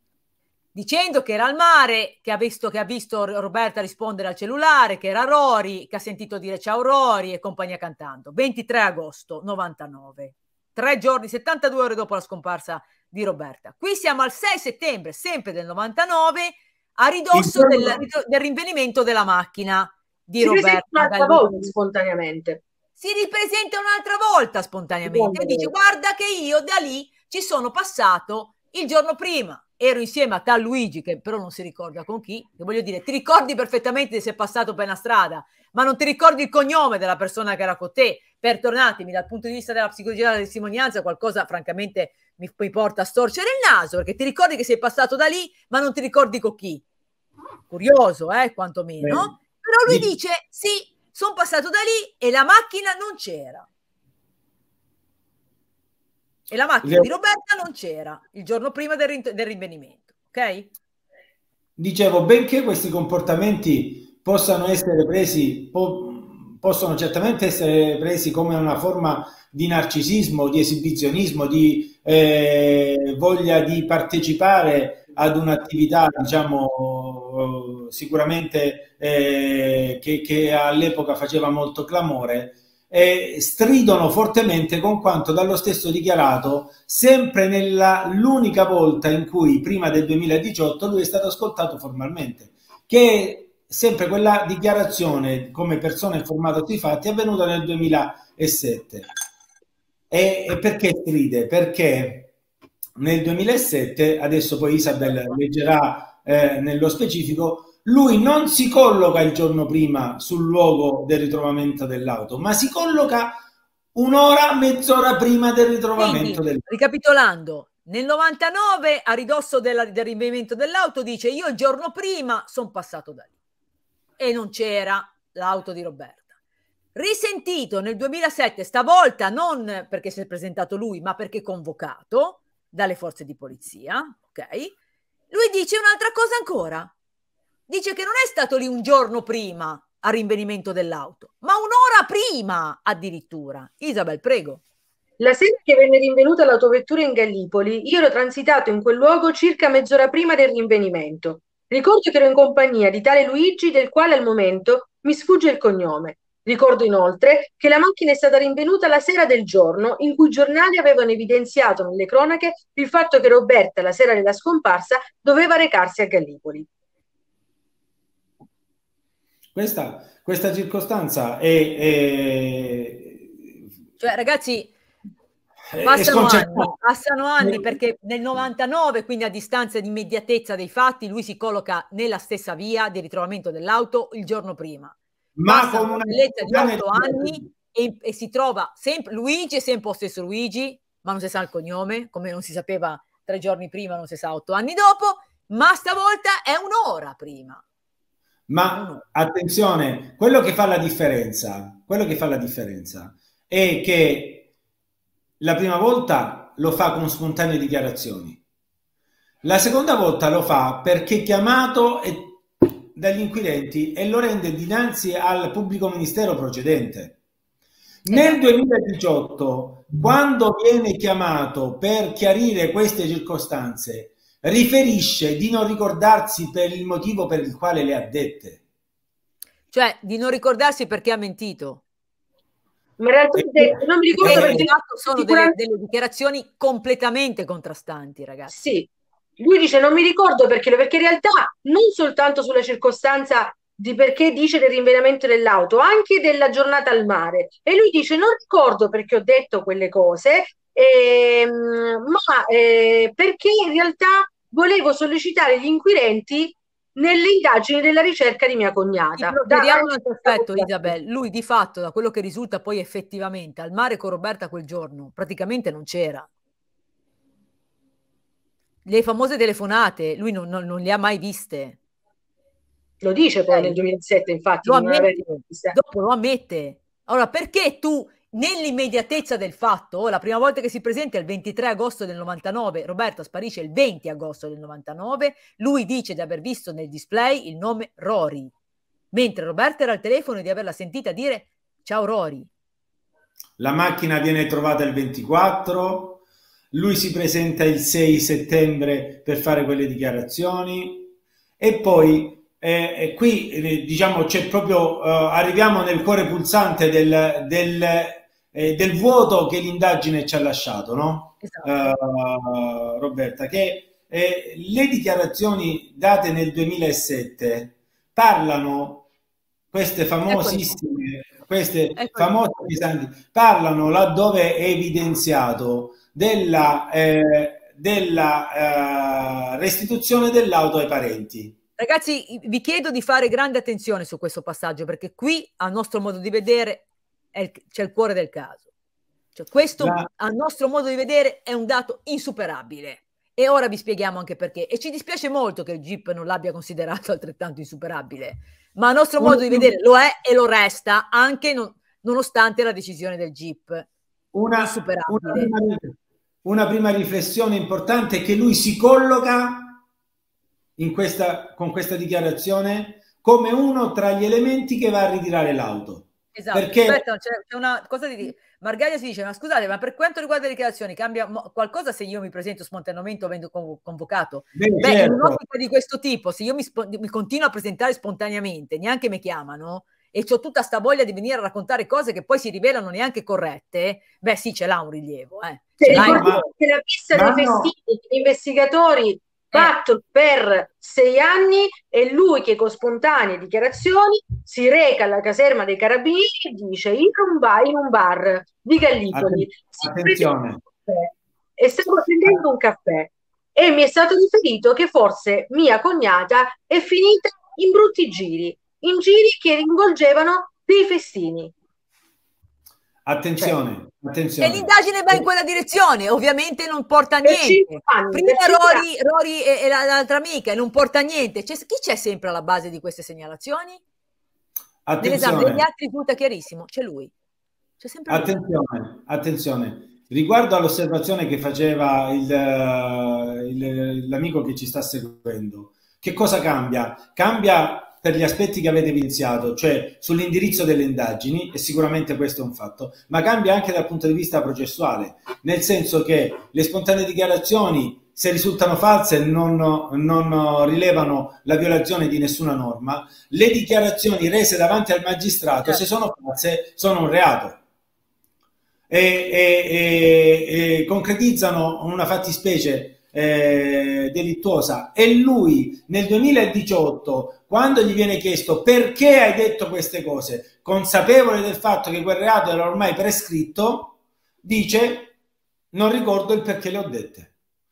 dicendo che era al mare, che ha visto, che ha visto Roberta rispondere al cellulare, che era Rory, che ha sentito dire ciao Rory e compagnia cantando. ventitré agosto novantanove, tre giorni, settantadue ore dopo la scomparsa di Roberta. Qui siamo al sei settembre, sempre del novantanove, a ridosso del, del rinvenimento della macchina di si Roberta. Un'altra volta spontaneamente. Si ripresenta un'altra volta spontaneamente e dice guarda che io da lì ci sono passato il giorno prima. Ero insieme a tal Luigi, che però non si ricorda con chi, che voglio dire, ti ricordi perfettamente di essere passato per una strada, ma non ti ricordi il cognome della persona che era con te. Perdonatemi, dal punto di vista della psicologia della testimonianza, qualcosa francamente mi, mi porta a storcere il naso, perché ti ricordi che sei passato da lì, ma non ti ricordi con chi. Curioso, eh, quantomeno. Beh, però lui di... dice, sì, sono passato da lì e la macchina non c'era. E la macchina Le... di Roberta non c'era il giorno prima del, del rinvenimento, ok? Dicevo, benché questi comportamenti possano essere presi, po possono certamente essere presi come una forma di narcisismo, di esibizionismo, di eh, voglia di partecipare ad un'attività, diciamo, sicuramente eh, che, che all'epoca faceva molto clamore, Eh, stridono fortemente con quanto dallo stesso dichiarato sempre nell'unica volta in cui prima del duemiladiciotto lui è stato ascoltato formalmente, che è sempre quella dichiarazione come persona informata sui fatti avvenuta nel duemilasette. E, e perché stride? Perché nel duemilasette, adesso poi Isabel leggerà eh, nello specifico, lui non si colloca il giorno prima sul luogo del ritrovamento dell'auto, ma si colloca un'ora, mezz'ora prima del ritrovamento dell'auto. Ricapitolando, Nel novantanove, a ridosso della, del rinvenimento dell'auto, dice io il giorno prima sono passato da lì e non c'era l'auto di Roberta. Risentito nel duemilasette, stavolta non perché si è presentato lui, ma perché convocato dalle forze di polizia, ok? Lui dice un'altra cosa ancora. Dice che non è stato lì un giorno prima al rinvenimento dell'auto, ma un'ora prima addirittura. Isabel, prego. La sera che venne rinvenuta l'autovettura in Gallipoli, io ero transitato in quel luogo circa mezz'ora prima del rinvenimento. Ricordo che ero in compagnia di tale Luigi, del quale al momento mi sfugge il cognome. Ricordo inoltre che la macchina è stata rinvenuta la sera del giorno in cui i giornali avevano evidenziato nelle cronache il fatto che Roberta, la sera della scomparsa, doveva recarsi a Gallipoli. Questa, questa circostanza è, è... Cioè, ragazzi, passano anni, passano anni perché nel novantanove, quindi a distanza di immediatezza dei fatti, lui si colloca nella stessa via di ritrovamento dell'auto il giorno prima. Ma Passano con una bellezza di otto anni e, e si trova sempre Luigi, è sempre lo stesso Luigi, ma non si sa il cognome, come non si sapeva tre giorni prima, non si sa otto anni dopo, ma stavolta è un'ora prima. Ma attenzione, quello che fa la differenza, quello che fa la differenza è che la prima volta lo fa con spontanee dichiarazioni, la seconda volta lo fa perché è chiamato e, dagli inquirenti e lo rende dinanzi al pubblico ministero procedente. Nel duemiladiciotto, quando viene chiamato per chiarire queste circostanze, riferisce di non ricordarsi per il motivo per il quale le ha dette. Cioè, di non ricordarsi perché ha mentito. Ma in realtà Eh, non mi ricordo eh, perché sono delle, delle dichiarazioni completamente contrastanti, ragazzi. Sì, lui dice non mi ricordo perché, perché in realtà non soltanto sulla circostanza di perché dice del rinvenimento dell'auto, anche della giornata al mare. E lui dice non ricordo perché ho detto quelle cose, ehm, ma eh, perché in realtà volevo sollecitare gli inquirenti nelle indagini della ricerca di mia cognata. Vediamo un altro aspetto, Isabel. Lui di fatto, da quello che risulta poi effettivamente, al mare con Roberta quel giorno, praticamente non c'era. Le famose telefonate, lui non, non, non le ha mai viste. Lo dice poi eh, nel duemilasette, infatti. Lo ammette, dopo lo ammette. Allora, perché tu, nell'immediatezza del fatto, la prima volta che si presenta è il ventitré agosto del novantanove, Roberta sparisce il venti agosto del novantanove, lui dice di aver visto nel display il nome Rory, mentre Roberta era al telefono e di averla sentita dire ciao Rory. La macchina viene trovata il ventiquattro, lui si presenta il sei settembre per fare quelle dichiarazioni e poi eh, e qui eh, diciamo c'è proprio eh, arriviamo nel cuore pulsante del, del, eh, del vuoto che l'indagine ci ha lasciato, no? Esatto. Uh, Roberta, che eh, le dichiarazioni date nel duemilasette parlano, queste famosissime queste famose pesanti, parlano laddove è evidenziato della, eh, della eh, restituzione dell'auto ai parenti. Ragazzi, vi chiedo di fare grande attenzione su questo passaggio, perché qui, a nostro modo di vedere, c'è il cuore del caso. Cioè, questo, La... a nostro modo di vedere, è un dato insuperabile. E ora vi spieghiamo anche perché. E ci dispiace molto che il G I P non l'abbia considerato altrettanto insuperabile. Ma a nostro modo di vedere lo è e lo resta, anche non, nonostante la decisione del G I P. Una, una, prima, una prima riflessione importante è che lui si colloca in questa, con questa dichiarazione come uno tra gli elementi che va a ritirare l'auto. Esatto, perché... aspetta, c'è una cosa di... Margaglia si dice, ma scusate, ma per quanto riguarda le dichiarazioni cambia qualcosa se io mi presento spontaneamente o vengo convocato? Beh, Beh certo. In un'ottica di questo tipo, se io mi, mi continuo a presentare spontaneamente, neanche mi chiamano, e ho tutta sta voglia di venire a raccontare cose che poi si rivelano neanche corrette, beh sì, ce l'ha un rilievo. Eh. Ce l'ha ma... che la pista dei festini, gli investigatori fatto per sei anni e lui che con spontanee dichiarazioni si reca alla caserma dei carabinieri e dice in un bar, in un bar di Gallipoli attenzione e stavo prendendo un caffè e mi è stato riferito che forse mia cognata è finita in brutti giri, in giri che rinvolgevano dei festini. Attenzione, cioè, attenzione. E l'indagine va in quella direzione, ovviamente non porta a Per niente. cinque anni, Prima per cinque Rory, anni. Rory e, e la- l'altra amica, e non porta a niente. C'è- chi c'è sempre alla base di queste segnalazioni? Nell'esame degli Attenzione, atti risulta chiarissimo, c'è lui. C'è sempre lui. attenzione, attenzione. Riguardo all'osservazione che faceva il, eh, il- l'amico che ci sta seguendo, che cosa cambia? Cambia per gli aspetti che avete evidenziato, cioè sull'indirizzo delle indagini, e sicuramente questo è un fatto, ma cambia anche dal punto di vista processuale, nel senso che le spontanee dichiarazioni, se risultano false, non, non rilevano la violazione di nessuna norma. Le dichiarazioni rese davanti al magistrato, se sono false, sono un reato. E, e, e, e concretizzano una fattispecie eh, delittuosa. E lui nel duemiladiciotto, quando gli viene chiesto perché hai detto queste cose, consapevole del fatto che quel reato era ormai prescritto, dice: non ricordo il perché le ho dette.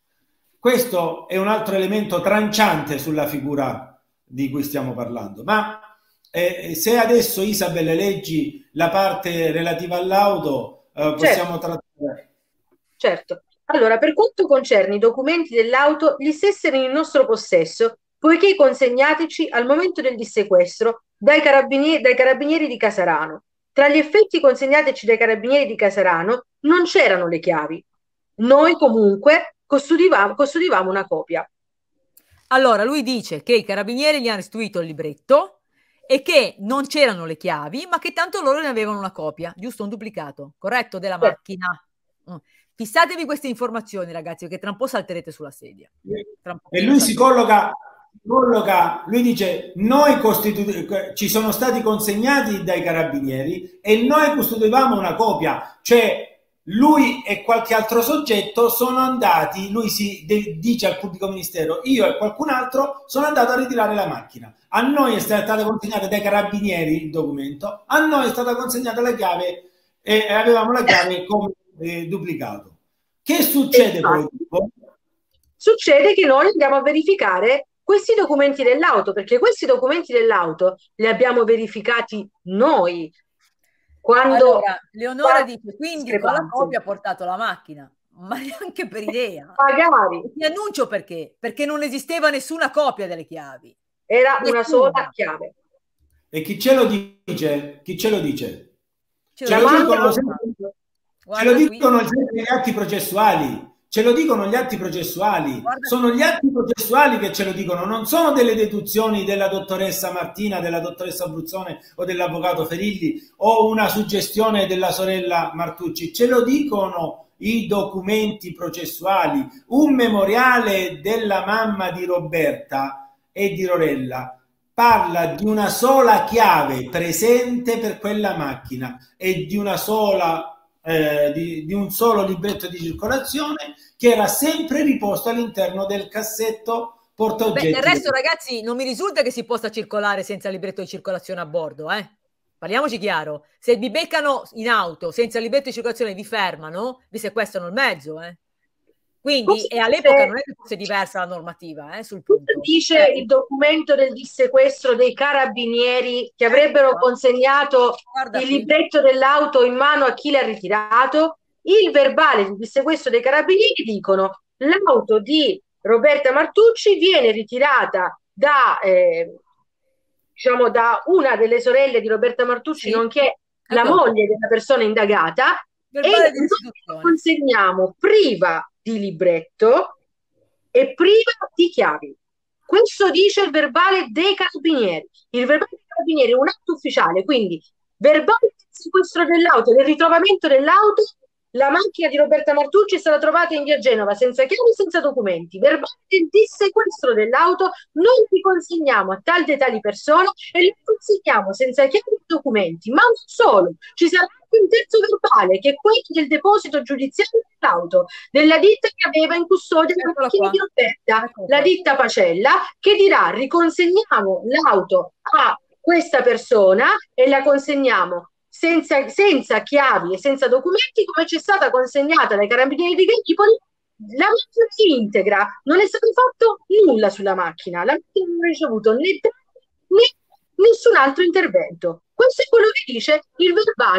Questo è un altro elemento tranciante sulla figura di cui stiamo parlando. Ma eh, se adesso, Isabella, leggi la parte relativa all'auto, eh, possiamo Certo. trattare. Certo. Allora, per quanto concerne i documenti dell'auto, gli stessi erano in nostro possesso, poiché consegnatici al momento del dissequestro dai carabinieri, dai carabinieri di Casarano. Tra gli effetti consegnatici dai carabinieri di Casarano non c'erano le chiavi. Noi comunque custodivamo, custodivamo una copia. Allora, lui dice che i carabinieri gli hanno restituito il libretto e che non c'erano le chiavi, ma che tanto loro ne avevano una copia, giusto? Un duplicato, corretto, della Certo. macchina. Mm. Fissatevi queste informazioni, ragazzi, che tra un po' salterete sulla sedia. Tra un E lui si colloca, colloca, lui dice: noi costitu- ci sono stati consegnati dai carabinieri e noi costituivamo una copia, cioè lui e qualche altro soggetto sono andati, lui si de- dice al pubblico ministero: io e qualcun altro sono andato a ritirare la macchina, a noi è stata consegnata dai carabinieri il documento, a noi è stata consegnata la chiave e avevamo la chiave come eh, duplicato. Che succede poi? Succede che noi andiamo a verificare questi documenti dell'auto, perché questi documenti dell'auto li abbiamo verificati noi. Quando, allora, Leonora dice, quindi con la copia ha portato la macchina, ma neanche per idea. Magari. Ti annuncio perché, perché non esisteva nessuna copia delle chiavi. Era nessuna. Una sola chiave. E chi ce lo dice? Chi ce lo dice? Ce, ce lo, lo dicono, ce lo dicono gli atti processuali. Ce lo dicono gli atti processuali. Guarda, sono gli atti processuali che ce lo dicono, non sono delle deduzioni della dottoressa Martina, della dottoressa Bruzzone o dell'avvocato Ferilli o una suggestione della sorella Martucci. Ce lo dicono i documenti processuali. Un memoriale della mamma di Roberta e di Lorella parla di una sola chiave presente per quella macchina e di una sola eh, di, di un solo libretto di circolazione che era sempre riposto all'interno del cassetto portaoggetti. Beh, del resto, ragazzi, non mi risulta che si possa circolare senza libretto di circolazione a bordo, eh? Parliamoci chiaro. Se vi beccano in auto senza libretto di circolazione, vi fermano, vi sequestrano il mezzo, eh? Quindi, e all'epoca non è che fosse diversa la normativa, eh, sul punto. Dice eh. il documento del dissequestro dei carabinieri che avrebbero ecco. consegnato Guarda il qui. libretto dell'auto in mano a chi l'ha ritirato. Il verbale di dissequestro dei carabinieri dicono: l'auto di Roberta Martucci viene ritirata da, eh, diciamo, da una delle sorelle di Roberta Martucci, sì. nonché la ecco. moglie della persona indagata, verbale e noi consegniamo priva di libretto e priva di chiavi. Questo dice il verbale dei carabinieri. Il verbale dei carabinieri è un atto ufficiale, quindi verbale del sequestro dell'auto, del ritrovamento dell'auto. La macchina di Roberta Martucci è stata trovata in via Genova senza chiavi, senza documenti. Verbale del dissequestro dell'auto, noi li consegniamo a tal e tali persone e li consegniamo senza chiavi e documenti. Ma non solo, ci sarà anche un terzo verbale che è quello del deposito giudiziario dell'auto, della ditta che aveva in custodia la macchina di Roberta, la ditta Pacella, che dirà: riconsegniamo l'auto a questa persona e la consegniamo Senza, senza chiavi e senza documenti, come ci è stata consegnata dai carabinieri di Gallipoli. La macchina si integra, non è stato fatto nulla sulla macchina, la macchina non ha ricevuto né, né nessun altro intervento. Questo è quello che dice il verbale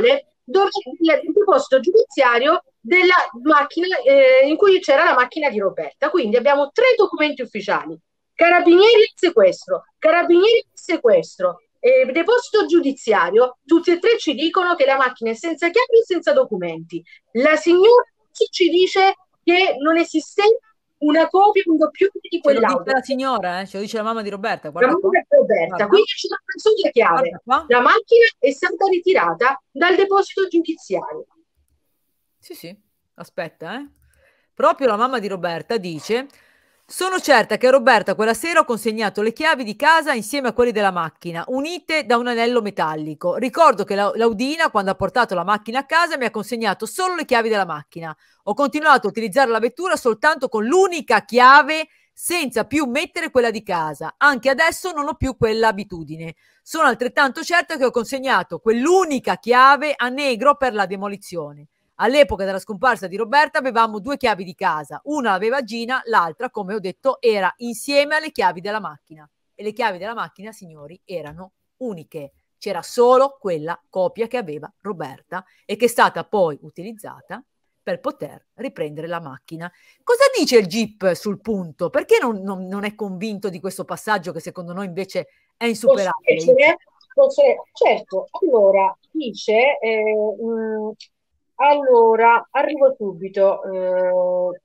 dove il deposito giudiziario della macchina eh, in cui c'era la macchina di Roberta. Quindi abbiamo tre documenti ufficiali: carabinieri il sequestro, carabinieri il sequestro, eh, deposito giudiziario. Tutti e tre ci dicono che la macchina è senza chiavi e senza documenti. La signora ci dice che non esisteva una copia, un doppio di quell'auto. Ce lo dice la signora, eh? Ce lo dice la mamma di Roberta. La mamma di Roberta, quindi ci dà una sola chiave. La macchina è stata ritirata dal deposito giudiziario. Sì, sì, aspetta, eh. Proprio la mamma di Roberta dice: sono certa che a Roberta quella sera ho consegnato le chiavi di casa insieme a quelle della macchina, unite da un anello metallico. Ricordo che la, Laudina, quando ha portato la macchina a casa, mi ha consegnato solo le chiavi della macchina. Ho continuato a utilizzare la vettura soltanto con l'unica chiave, senza più mettere quella di casa. Anche adesso non ho più quella abitudine. Sono altrettanto certa che ho consegnato quell'unica chiave a Negro per la demolizione. All'epoca della scomparsa di Roberta avevamo due chiavi di casa, una l'aveva Gina, l'altra, come ho detto, era insieme alle chiavi della macchina. E le chiavi della macchina, signori, erano uniche. C'era solo quella copia che aveva Roberta e che è stata poi utilizzata per poter riprendere la macchina. Cosa dice il G I P sul punto? Perché non, non, non è convinto di questo passaggio che secondo noi invece è insuperabile? Posso, certo, allora dice... Eh, mh, Allora, arrivo subito. Eh,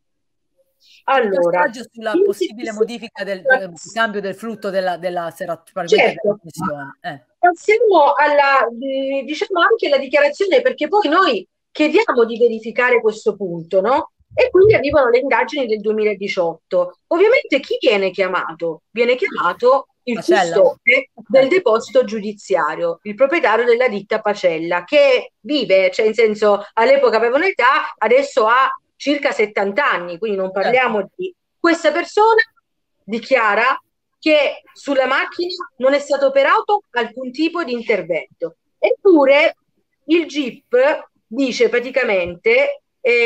allora, passaggio sulla possibile modifica del, del cambio del frutto della, della serata. Certo. Eh. Passiamo alla, diciamo anche alla dichiarazione, perché poi noi chiediamo di verificare questo punto, no? E quindi arrivano le indagini del duemiladiciotto. Ovviamente chi viene chiamato? Viene chiamato il custode del deposito giudiziario, il proprietario della ditta Pacella, che vive, cioè in senso all'epoca aveva un'età, adesso ha circa settanta anni, quindi non parliamo certo. di... Questa persona dichiara che sulla macchina non è stato operato alcun tipo di intervento. Eppure il G I P dice praticamente,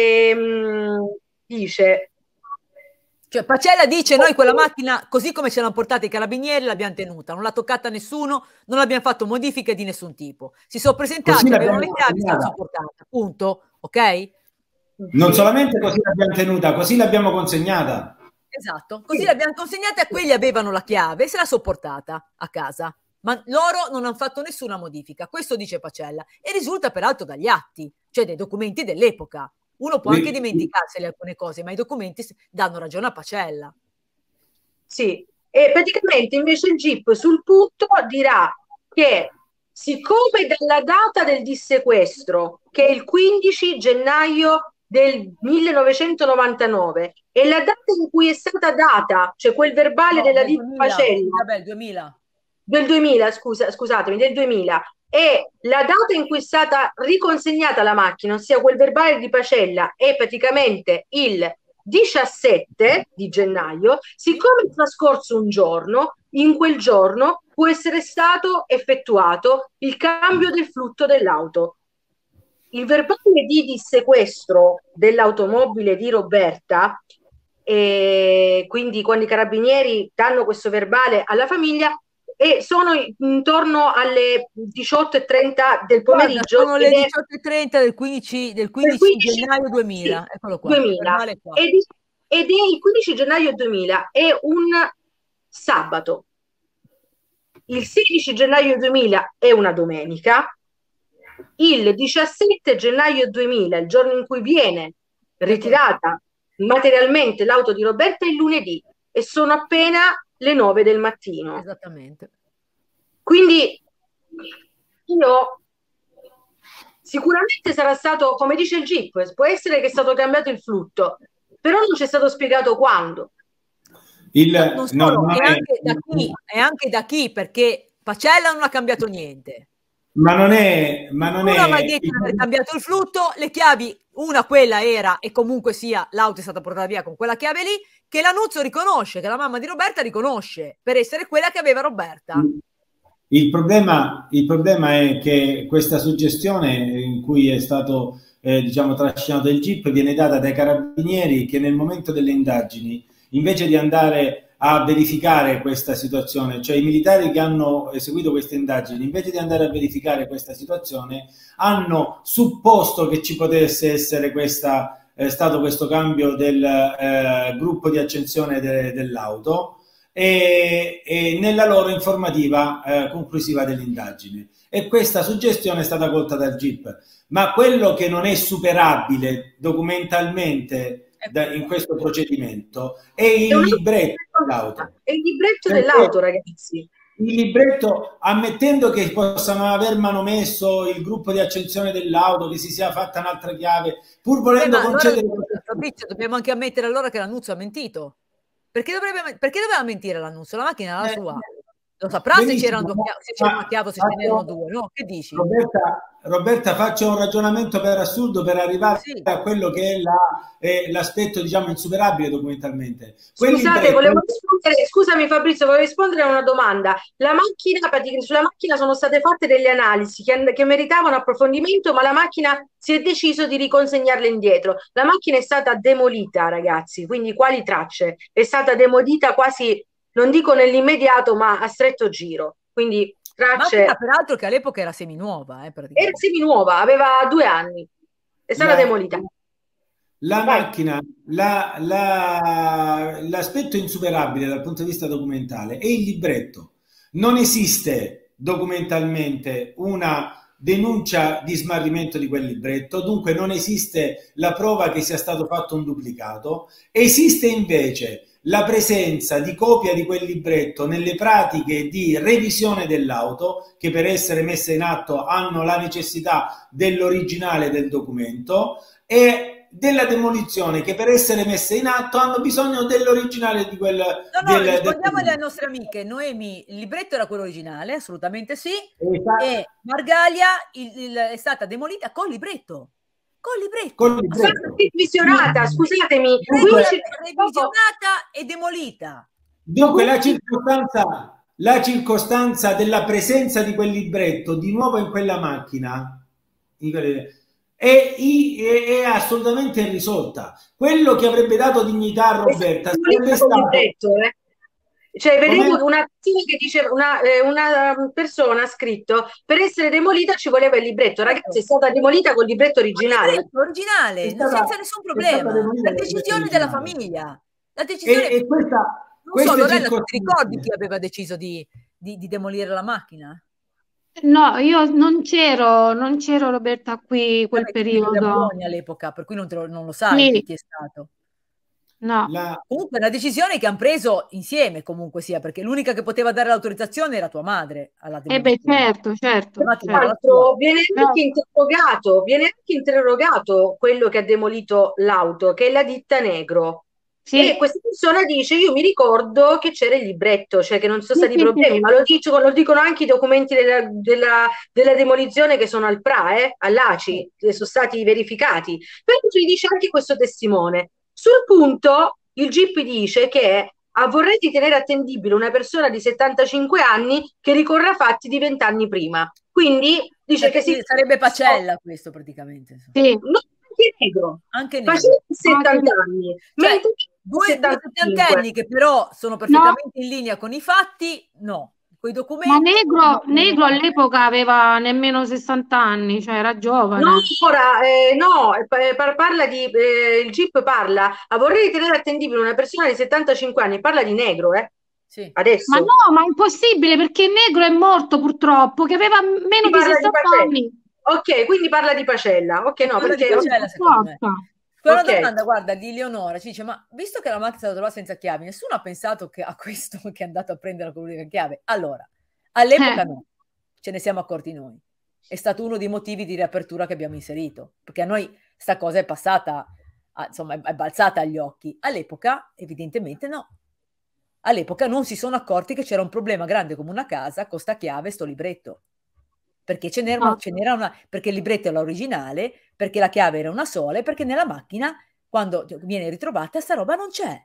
ehm, dice... Cioè Pacella dice noi quella macchina così come ce l'hanno portata i carabinieri l'abbiamo tenuta, non l'ha toccata nessuno, non abbiamo fatto modifiche di nessun tipo, si sono presentati, avevano le chiavi, si sono portata, punto, ok? Non solamente così l'abbiamo tenuta, così l'abbiamo consegnata. Esatto, così sì. l'abbiamo consegnata e quelli avevano la chiave e se la sono portata a casa, ma loro non hanno fatto nessuna modifica, questo dice Pacella e risulta peraltro dagli atti, cioè dai documenti dell'epoca. Uno può anche dimenticarsene alcune cose, ma i documenti danno ragione a Pacella. Sì, e praticamente invece il G I P sul punto dirà che siccome dalla data del dissequestro, che è il quindici gennaio del millenovecentonovantanove, e la data in cui è stata data, cioè quel verbale no, della ditta Pacella, vabbè, duemila. Del duemila, scusa, scusatemi, del duemila, e la data in cui è stata riconsegnata la macchina, ossia quel verbale di Pacella, è praticamente il diciassette di gennaio, siccome è trascorso un giorno, in quel giorno può essere stato effettuato il cambio del flutto dell'auto. Il verbale di dissequestro dell'automobile di Roberta, e quindi quando i carabinieri danno questo verbale alla famiglia, e sono intorno alle diciotto e trenta del pomeriggio. Guarda, sono le diciotto e trenta del quindici, del quindici, del quindici gennaio duemila. Sì, Eccolo qua. duemila. Qua. Ed, ed è il quindici gennaio duemila, è un sabato. Il sedici gennaio duemila è una domenica. Il diciassette gennaio duemila, il giorno in cui viene ritirata materialmente l'auto di Roberta, è il lunedì e sono appena le nove del mattino. Esattamente. Quindi io sicuramente sarà stato, come dice il G I P, può essere che è stato cambiato il flutto, però non c'è stato spiegato quando. Il, non solo, no, è, anche da chi, è anche da chi, perché Pacella non ha cambiato niente. Ma non è... Ma non non è... ha mai detto di aver cambiato il flutto, le chiavi, una quella era, e comunque sia, l'auto è stata portata via con quella chiave lì, che la Nuzzo riconosce, che la mamma di Roberta riconosce, per essere quella che aveva Roberta. Il problema, il problema è che questa suggestione in cui è stato eh, diciamo trascinato il G I P viene data dai carabinieri che nel momento delle indagini, invece di andare a verificare questa situazione, cioè i militari che hanno eseguito queste indagini, invece di andare a verificare questa situazione, hanno supposto che ci potesse essere questa, eh, stato questo cambio del eh, gruppo di accensione de, dell'auto e, e nella loro informativa eh, conclusiva dell'indagine. E questa suggestione è stata colta dal G I P. Ma quello che non è superabile documentalmente da, in questo procedimento è il libretto dell'auto. È il libretto dell'auto, ragazzi. Il libretto, ammettendo che possano aver manomesso il gruppo di accensione dell'auto, che si sia fatta un'altra chiave, pur volendo eh, concedere... Allora, Fabrizio, dobbiamo anche ammettere allora che l'Annunzio ha mentito. Perché, dovrebbe, perché doveva mentire l'Annunzio? La macchina era la sua. Lo saprà se c'era una chiave o se ce n'erano due, no? Che dici? Roberta, Roberta, faccio un ragionamento per assurdo per arrivare sì. a quello che è, la, è l'aspetto, diciamo, insuperabile documentalmente. Quelli Scusate, pre- volevo rispondere, scusami Fabrizio, volevo rispondere a una domanda. La macchina, sulla macchina sono state fatte delle analisi che, che meritavano approfondimento, ma la macchina si è deciso di riconsegnarle indietro. La macchina è stata demolita, ragazzi, quindi quali tracce? È stata demolita quasi... non dico nell'immediato, ma a stretto giro. Quindi tracce... Ma peraltro che all'epoca era seminuova. Eh, era seminuova, aveva due anni. È stata la, demolita. La Vai. macchina, la, la, l'aspetto insuperabile dal punto di vista documentale è il libretto. Non esiste documentalmente una denuncia di smarrimento di quel libretto, dunque non esiste la prova che sia stato fatto un duplicato. Esiste invece la presenza di copia di quel libretto nelle pratiche di revisione dell'auto, che per essere messe in atto hanno la necessità dell'originale del documento, e della demolizione, che per essere messe in atto hanno bisogno dell'originale di quel... No, no, del, rispondiamo alle nostre amiche. Noemi, il libretto era quello originale, assolutamente sì, esatto. E Margaglia il, il, è stata demolita col libretto. Col libretto, Col libretto. Revisionata, scusatemi, revisionata e demolita. Dunque la circostanza, la circostanza della presenza di quel libretto di nuovo in quella macchina è, è, è assolutamente irrisolta. Quello che avrebbe dato dignità a Roberta sarebbe stato... Libretto, eh? Cioè, vedevo una che diceva, una, eh, una persona ha scritto: per essere demolita ci voleva il libretto. Ragazzi, è stata demolita col libretto originale. Il libretto originale, stata, senza nessun problema. La decisione della famiglia. La decisione... E, e questa, non so, Lorella, ti ricordi chi aveva deciso di, di, di demolire la macchina? No, io non c'ero, non c'ero Roberta qui quel periodo. All'epoca, per cui non, te lo, non lo sai sì. chi è stato. No. La... Comunque è una decisione che hanno preso insieme, comunque sia, perché l'unica che poteva dare l'autorizzazione era tua madre alla Eh beh, certo, certo. Tra l'altro viene anche interrogato, viene anche interrogato quello che ha demolito l'auto, che è la ditta Negro. Sì. E questa persona dice: io mi ricordo che c'era il libretto, cioè che non ci sono stati sì, problemi, sì. ma lo, dico, lo dicono anche i documenti della, della, della demolizione che sono al P R A, eh, all'A C I, che sono stati verificati. Però ci dice anche questo testimone. Sul punto il G I P dice che ah, vorrei ritenere attendibile una persona di settantacinque anni che ricorra fatti di venti anni prima. Quindi dice Perché che si... sarebbe Pacella questo praticamente. Sì. No, anche Negro. Anche Negro. Pacella settanta anni. Cioè, mentre due settantenni che però sono perfettamente no. in linea con i fatti, no. Quei documenti, ma Negro, no, Negro all'epoca aveva nemmeno sessanta anni, cioè era giovane. No, ora, eh, no, parla di, eh, il G I P parla, a vorrei ritenere attendibile una persona di settantacinque anni, parla di Negro, eh? Sì. Adesso. Ma no, ma è impossibile, perché Negro è morto purtroppo, che aveva meno di sessanta anni. Ok, quindi parla di Pacella. Ok, no, parla perché... di Pacella, secondo me. Però okay. una domanda, guarda, di Leonora, ci dice: ma visto che la macchina è stata trovata senza chiavi, nessuno ha pensato che a questo che è andato a prendere la l'unica chiave? Allora, all'epoca eh. no, ce ne siamo accorti noi. È stato uno dei motivi di riapertura che abbiamo inserito, perché a noi sta cosa è passata, insomma, è balzata agli occhi. All'epoca, evidentemente no. All'epoca non si sono accorti che c'era un problema grande come una casa con sta chiave e sto libretto. Perché ce n'era, no. ce n'era una, perché il libretto era originale, perché la chiave era una sola e perché nella macchina, quando viene ritrovata, sta roba non c'è.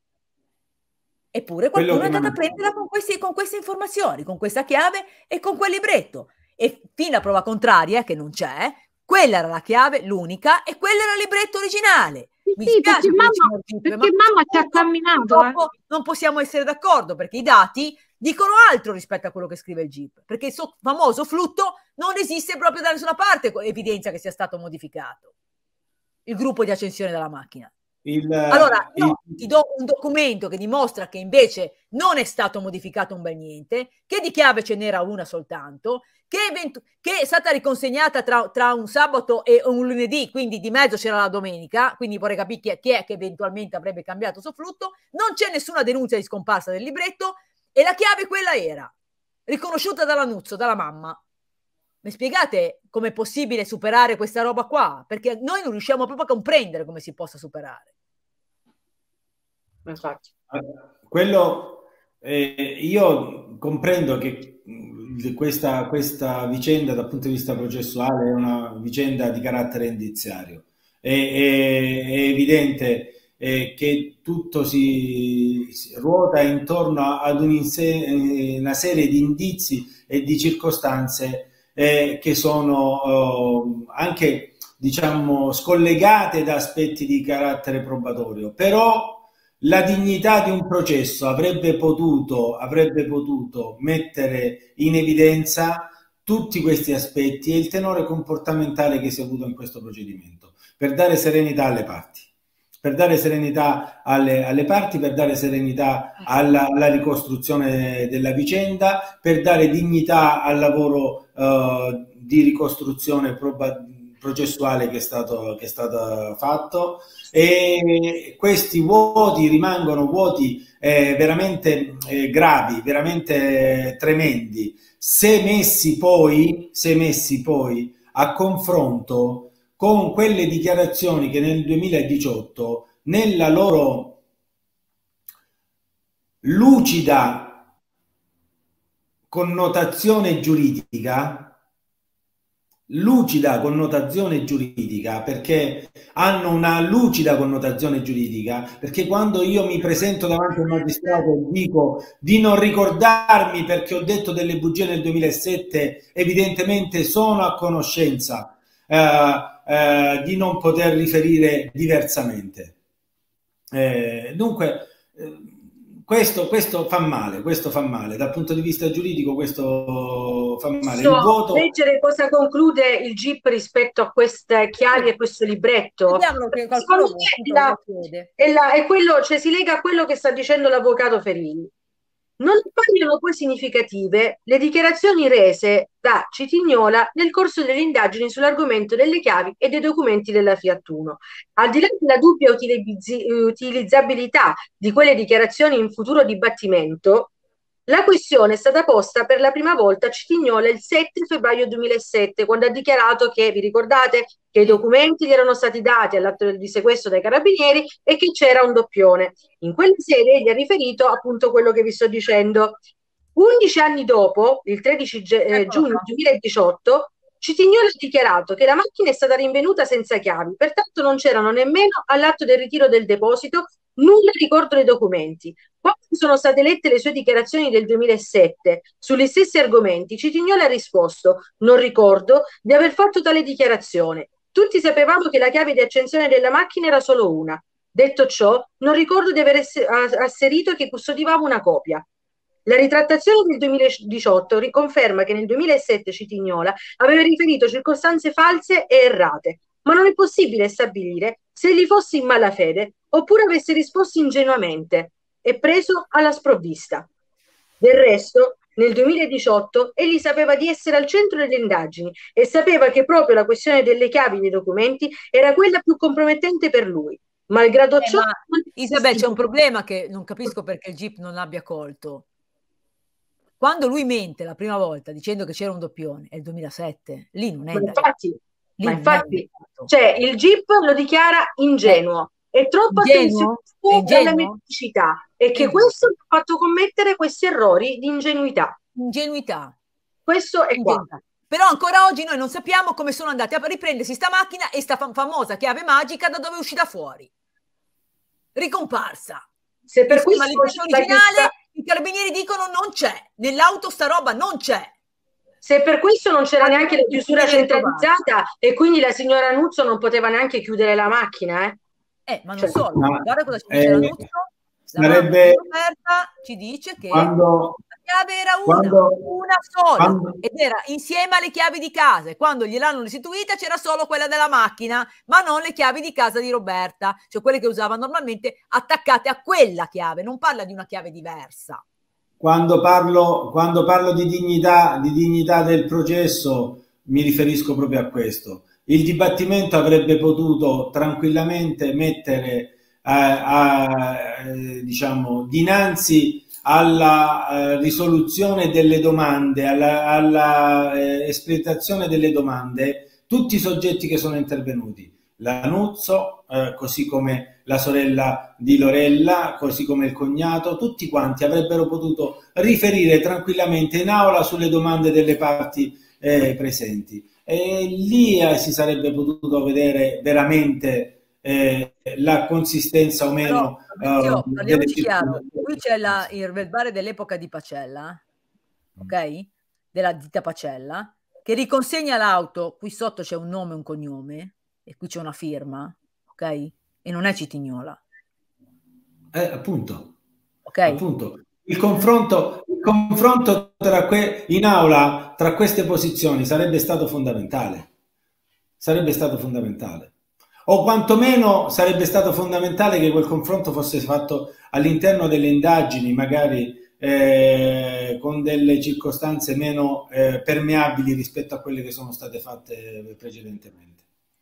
Eppure qualcuno è andato a prenderla con, questi, con queste informazioni, con questa chiave e con quel libretto. E fino a prova contraria, che non c'è, quella era la chiave, l'unica, e quello era il libretto originale. Mi Sì, dispiace perché che diciamo mamma, il G I P, perché ma mamma ci ha purtroppo, camminato, eh. purtroppo non possiamo essere d'accordo perché i dati dicono altro rispetto a quello che scrive il G I P, perché il suo famoso flutto non esiste proprio da nessuna parte, evidenzia che sia stato modificato il gruppo di accensione della macchina. Il, Allora, io il... ti do un documento che dimostra che invece non è stato modificato un bel niente, che di chiave ce n'era una soltanto, che, che è stata riconsegnata tra, tra un sabato e un lunedì, quindi di mezzo c'era la domenica, quindi vorrei capire chi è, chi è che eventualmente avrebbe cambiato suo flutto, non c'è nessuna denuncia di scomparsa del libretto e la chiave quella era, riconosciuta dalla Nuzzo, dalla mamma. Mi spiegate com'è possibile superare questa roba qua? Perché noi non riusciamo proprio a comprendere come si possa superare. Infatti. Quello, eh, io comprendo che questa, questa vicenda dal punto di vista processuale è una vicenda di carattere indiziario. È, è, è evidente eh, che tutto si, si ruota intorno ad un, una serie di indizi e di circostanze Eh, che sono eh, anche, diciamo, scollegate da aspetti di carattere probatorio, però la dignità di un processo avrebbe potuto, avrebbe potuto mettere in evidenza tutti questi aspetti e il tenore comportamentale che si è avuto in questo procedimento, per dare serenità alle parti. per dare serenità alle, alle parti, per dare serenità alla, alla ricostruzione della vicenda, per dare dignità al lavoro uh, di ricostruzione processuale che è stato, che è stato fatto, e questi vuoti rimangono vuoti eh, veramente eh, gravi, veramente tremendi, se messi poi, se messi poi a confronto con quelle dichiarazioni che nel duemiladiciotto, nella loro lucida connotazione giuridica, lucida connotazione giuridica, perché hanno una lucida connotazione giuridica, perché quando io mi presento davanti al magistrato e dico di non ricordarmi perché ho detto delle bugie nel duemilasette, evidentemente sono a conoscenza eh, Eh, di non poter riferire diversamente. Eh, dunque, eh, questo, questo fa male, questo fa male. Dal punto di vista giuridico questo fa male. Posso Il voto... leggere cosa conclude il G I P rispetto a queste chiavi e questo libretto? Che Secondo me la, è, la, è quello, cioè, si lega a quello che sta dicendo l'avvocato Ferini. Non appaiono poi significative le dichiarazioni rese da Citignola nel corso delle indagini sull'argomento delle chiavi e dei documenti della Fiat Uno. Al di là della dubbia utilizzabilità di quelle dichiarazioni in futuro dibattimento, la questione è stata posta per la prima volta a Citignola il sette febbraio duemilasette, quando ha dichiarato che, vi ricordate, che i documenti gli erano stati dati all'atto di sequestro dai carabinieri e che c'era un doppione. In quella sede gli ha riferito appunto quello che vi sto dicendo. undici anni dopo, il tredici eh, giugno duemiladiciotto, Citignola ha dichiarato che la macchina è stata rinvenuta senza chiavi, pertanto non c'erano nemmeno all'atto del ritiro del deposito nulla ricordo dei documenti. Quando sono state lette le sue dichiarazioni del duemilasette sugli stessi argomenti, Citignola ha risposto: non ricordo di aver fatto tale dichiarazione. Tutti sapevamo che la chiave di accensione della macchina era solo una. Detto ciò, non ricordo di aver asserito che custodivamo una copia. La ritrattazione del duemiladiciotto riconferma che nel duemilasette Citignola aveva riferito circostanze false e errate, ma non è possibile stabilire se egli fosse in malafede oppure avesse risposto ingenuamente e preso alla sprovvista. Del resto, nel duemiladiciotto egli sapeva di essere al centro delle indagini e sapeva che proprio la questione delle chiavi dei documenti era quella più compromettente per lui. Malgrado eh, ciò... ma, Isabel, c'è un problema che non capisco perché il G I P non abbia colto. Quando lui mente la prima volta dicendo che c'era un doppione, è il duemilasette, lì non è. Ma infatti, lì ma infatti è cioè, il G I P lo dichiara ingenuo, è troppo ingenuo? attenzione alla medicità e che questo ha fatto commettere questi errori di ingenuità. Ingenuità. Questo è ingenuità. Qua. Però ancora oggi noi non sappiamo come sono andati a riprendersi sta macchina e sta fam famosa chiave magica da dove è uscita fuori. Ricomparsa. Se per questo originale i carabinieri dicono non c'è, nell'auto sta roba non c'è. Se per questo non c'era neanche la chiusura centralizzata e quindi la signora Nuzzo non poteva neanche chiudere la macchina, eh? Eh, ma non Cioè, solo, ma, guarda cosa ci dice eh, la Nuzzo, la mamma di sarebbe Roberta ci dice che quando, la chiave era una, quando, una sola, quando, ed era insieme alle chiavi di casa, e quando gliel'hanno restituita c'era solo quella della macchina, ma non le chiavi di casa di Roberta, cioè quelle che usava normalmente attaccate a quella chiave, non parla di una chiave diversa. Quando parlo, quando parlo di dignità, di dignità del processo, mi riferisco proprio a questo. Il dibattimento avrebbe potuto tranquillamente mettere a, a, diciamo, dinanzi alla uh, risoluzione delle domande, alla, alla eh, espletazione delle domande, tutti i soggetti che sono intervenuti. La Nuzzo, eh, così come la sorella di Lorella, così come il cognato, tutti quanti avrebbero potuto riferire tranquillamente in aula sulle domande delle parti eh, presenti. E lì eh, si sarebbe potuto vedere veramente eh, la consistenza o meno. Però, Fabrizio, uh, parliamoci chiaro, qui c'è la, il verbale dell'epoca di Pacella, ok? Della ditta Pacella, che riconsegna l'auto, qui sotto c'è un nome e un cognome, e qui c'è una firma, ok? E non è Citignola. Eh, appunto. Ok? Appunto. Il confronto, il confronto tra que- in aula tra queste posizioni sarebbe stato fondamentale. Sarebbe stato fondamentale. O quantomeno sarebbe stato fondamentale che quel confronto fosse fatto all'interno delle indagini, magari eh, con delle circostanze meno eh, permeabili rispetto a quelle che sono state fatte precedentemente.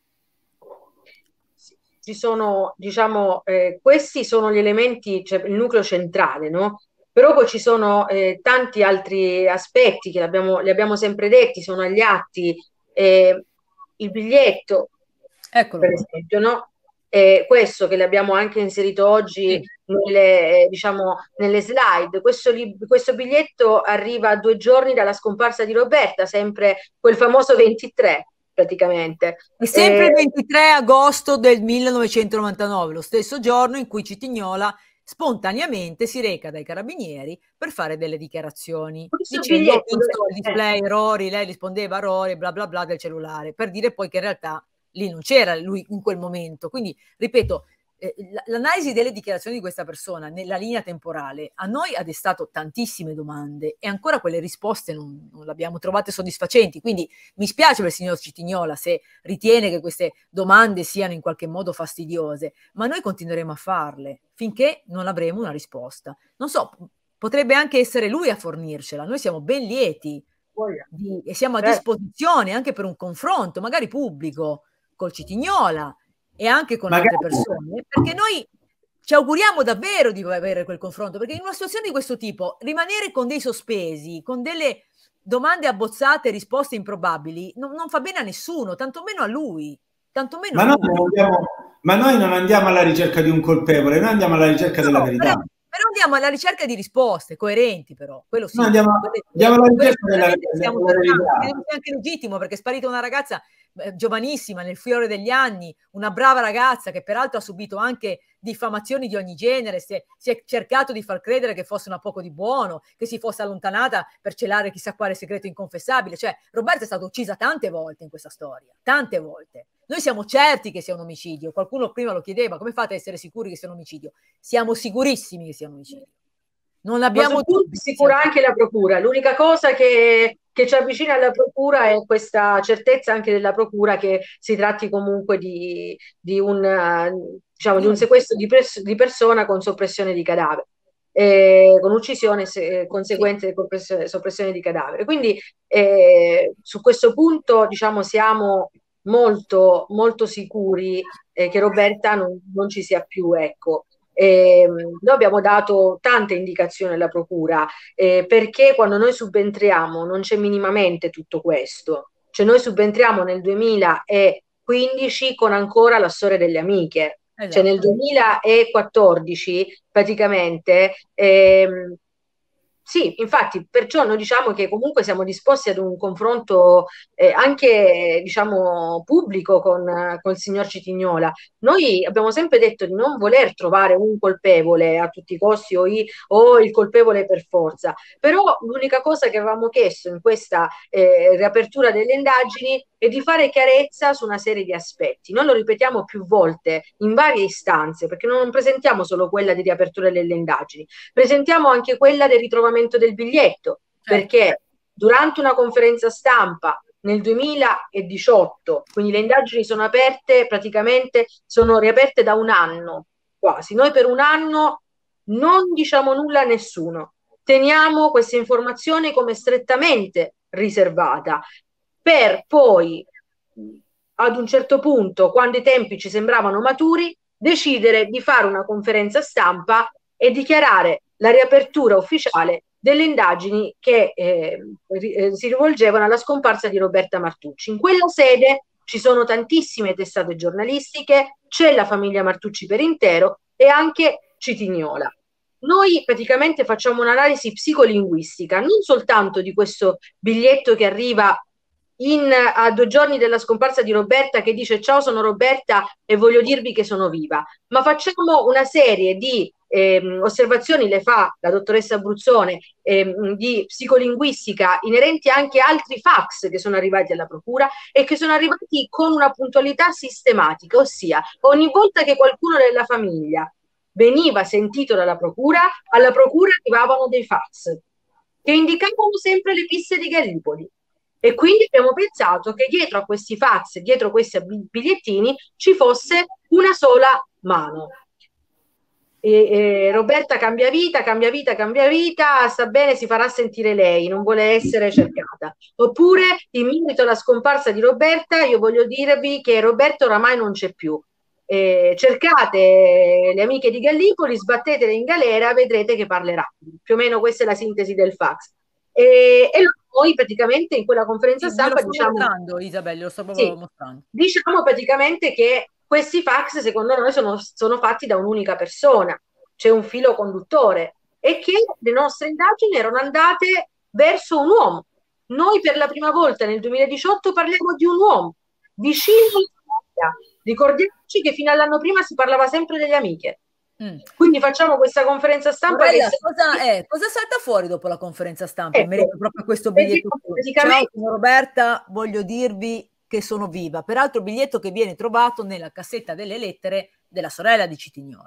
Ci sono, diciamo, eh, questi sono gli elementi, cioè il nucleo centrale, no? Però poi ci sono eh, tanti altri aspetti che abbiamo, li abbiamo sempre detti, sono agli atti, eh, il biglietto, Eccolo per qua. esempio, no? Eh, questo che l'abbiamo anche inserito oggi Sì. nelle, eh, diciamo, nelle slide, questo, questo biglietto arriva due giorni dalla scomparsa di Roberta, sempre quel famoso ventitré. Praticamente. È sempre Eh, il ventitré agosto del millenovecentonovantanove, lo stesso giorno in cui Citignola spontaneamente si reca dai carabinieri per fare delle dichiarazioni, dicendo ho visto il display errori, lei rispondeva errori, bla bla bla del cellulare, per dire poi che in realtà lì non c'era lui in quel momento. Quindi, ripeto, eh, l'analisi delle dichiarazioni di questa persona nella linea temporale a noi ha destato tantissime domande e ancora quelle risposte non, non le abbiamo trovate soddisfacenti. Quindi mi spiace per il signor Citignola se ritiene che queste domande siano in qualche modo fastidiose, ma noi continueremo a farle finché non avremo una risposta. Non so, potrebbe anche essere lui a fornircela. Noi siamo ben lieti di, e siamo a disposizione anche per un confronto, magari pubblico, col Citignola e anche con magari altre persone, perché noi ci auguriamo davvero di avere quel confronto, perché in una situazione di questo tipo rimanere con dei sospesi, con delle domande abbozzate, risposte improbabili, non, non fa bene a nessuno, tantomeno a lui. Tantomeno ma, a noi lui. Andiamo, ma noi non andiamo alla ricerca di un colpevole, noi andiamo alla ricerca no, della verità. Però, però andiamo alla ricerca di risposte coerenti, però quello sì. Noi andiamo, quelle, andiamo alla ricerca della, della, della verità. È anche legittimo, perché è sparita una ragazza eh, giovanissima, nel fiore degli anni, una brava ragazza che peraltro ha subito anche diffamazioni di ogni genere, si è, si è cercato di far credere che fosse una poco di buono, che si fosse allontanata per celare chissà quale segreto inconfessabile. Cioè, Roberta è stata uccisa tante volte in questa storia, tante volte. Noi siamo certi che sia un omicidio. Qualcuno prima lo chiedeva, come fate a essere sicuri che sia un omicidio? Siamo sicurissimi che sia un omicidio. Non abbiamo dubbi. Sicura anche la procura. L'unica cosa che, che ci avvicina alla procura è questa certezza anche della procura che si tratti comunque di, di, un, diciamo, di un sequestro di, pers- di persona con soppressione di cadavere. Eh, con uccisione se, conseguente sì. Soppressione di cadavere. Quindi eh, su questo punto diciamo siamo molto molto sicuri eh, che Roberta non, non ci sia più, ecco. Eh, noi abbiamo dato tante indicazioni alla procura eh, perché quando noi subentriamo non c'è minimamente tutto questo, cioè noi subentriamo nel duemilaquindici con ancora la storia delle amiche. Esatto. Cioè nel duemilaquattordici praticamente ehm, sì, infatti, perciò noi diciamo che comunque siamo disposti ad un confronto eh, anche, diciamo, pubblico con, con il signor Citignola. Noi abbiamo sempre detto di non voler trovare un colpevole a tutti i costi o, i, o il colpevole per forza, però l'unica cosa che avevamo chiesto in questa eh, riapertura delle indagini e di fare chiarezza su una serie di aspetti. Noi lo ripetiamo più volte in varie istanze, perché non presentiamo solo quella di riapertura delle indagini, presentiamo anche quella del ritrovamento del biglietto, perché durante una conferenza stampa nel duemiladiciotto, quindi le indagini sono aperte, praticamente sono riaperte da un anno quasi, noi per un anno non diciamo nulla a nessuno, teniamo questa informazione come strettamente riservata, per poi ad un certo punto, quando i tempi ci sembravano maturi, decidere di fare una conferenza stampa e dichiarare la riapertura ufficiale delle indagini che eh, si rivolgevano alla scomparsa di Roberta Martucci. In quella sede ci sono tantissime testate giornalistiche, c'è la famiglia Martucci per intero e anche Citignola. Noi praticamente facciamo un'analisi psicolinguistica, non soltanto di questo biglietto che arriva in, a due giorni dalla scomparsa di Roberta, che dice ciao, sono Roberta e voglio dirvi che sono viva, ma facciamo una serie di ehm, osservazioni, le fa la dottoressa Bruzzone, ehm, di psicolinguistica inerenti anche a altri fax che sono arrivati alla procura e che sono arrivati con una puntualità sistematica, ossia ogni volta che qualcuno della famiglia veniva sentito dalla procura, alla procura arrivavano dei fax che indicavano sempre le piste di Gallipoli. E quindi abbiamo pensato che dietro a questi fax, dietro a questi bigliettini, ci fosse una sola mano. E, e Roberta cambia vita, cambia vita, cambia vita, sta bene, si farà sentire lei, non vuole essere cercata. Oppure, in merito alla scomparsa di Roberta, io voglio dirvi che Roberta oramai non c'è più. Eh, cercate le amiche di Gallipoli, sbattetele in galera, vedrete che parlerà. Più o meno questa è la sintesi del fax. E, e noi praticamente in quella conferenza sì, stampa lo sto diciamo, mostrando, Isabella, lo sto proprio sì, mostrando. Diciamo praticamente che questi fax secondo noi sono, sono fatti da un'unica persona, c'è un filo conduttore e che le nostre indagini erano andate verso un uomo. Noi per la prima volta nel duemiladiciotto parliamo di un uomo vicino alla famiglia. Ricordiamoci che fino all'anno prima si parlava sempre delle amiche. Mm. Quindi facciamo questa conferenza stampa. Morella, che cosa, è, cosa salta fuori dopo la conferenza stampa? Ecco, in merito proprio a questo biglietto. Praticamente... Ciao, sono Roberta, voglio dirvi che sono viva. Peraltro biglietto che viene trovato nella cassetta delle lettere della sorella di Citignola.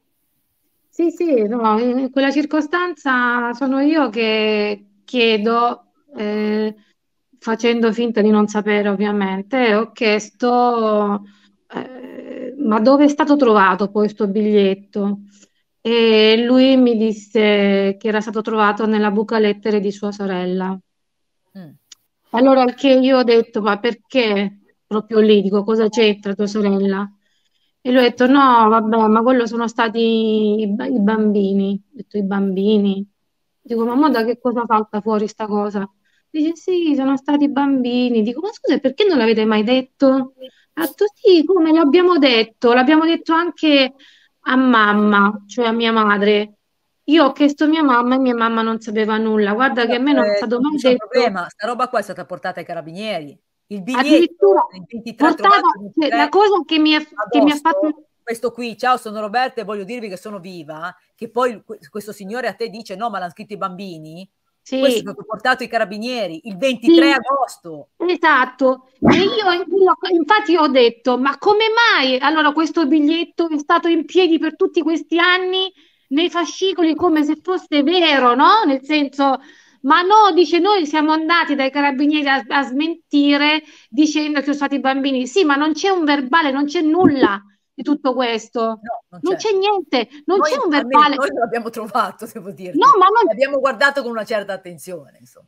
Sì, sì, no, in quella circostanza sono io che chiedo, eh, facendo finta di non sapere ovviamente, ho chiesto eh, ma dove è stato trovato poi questo biglietto? E lui mi disse che era stato trovato nella buca lettere di sua sorella. Mm. Allora che io ho detto, ma perché proprio lì? Dico, cosa c'entra tua sorella? E lui ha detto, no, vabbè, ma quello sono stati i, i bambini. Ho detto, i bambini? Dico, ma mo da che cosa salta fuori sta cosa? Dice, sì, sono stati i bambini. Dico, ma scusa, perché non l'avete mai detto? Ha detto, sì, come l'abbiamo detto? L'abbiamo detto anche a mamma, cioè a mia madre. Io ho chiesto a mia mamma e mia mamma non sapeva nulla. Guarda che a me non è stato mai detto. Problema, sta roba qua è stata portata ai carabinieri. Il biglietto addirittura portata, cioè, la cosa che mi, ha, che mi ha fatto questo qui, ciao, sono Roberta e voglio dirvi che sono viva, che poi questo signore a te dice no, ma l'hanno scritto i bambini. Sì. Questo è stato portato ai carabinieri il ventitré sì. agosto. Esatto. E io infatti ho detto, ma come mai allora questo biglietto è stato in piedi per tutti questi anni nei fascicoli come se fosse vero, no? Nel senso, ma no, dice, noi siamo andati dai carabinieri a, a smentire dicendo che sono stati i bambini. Sì, ma non c'è un verbale, non c'è nulla di tutto questo. No, non c'è niente, non c'è un verbale. Noi lo abbiamo trovato, devo dire. No, ma non... L'abbiamo guardato con una certa attenzione, insomma.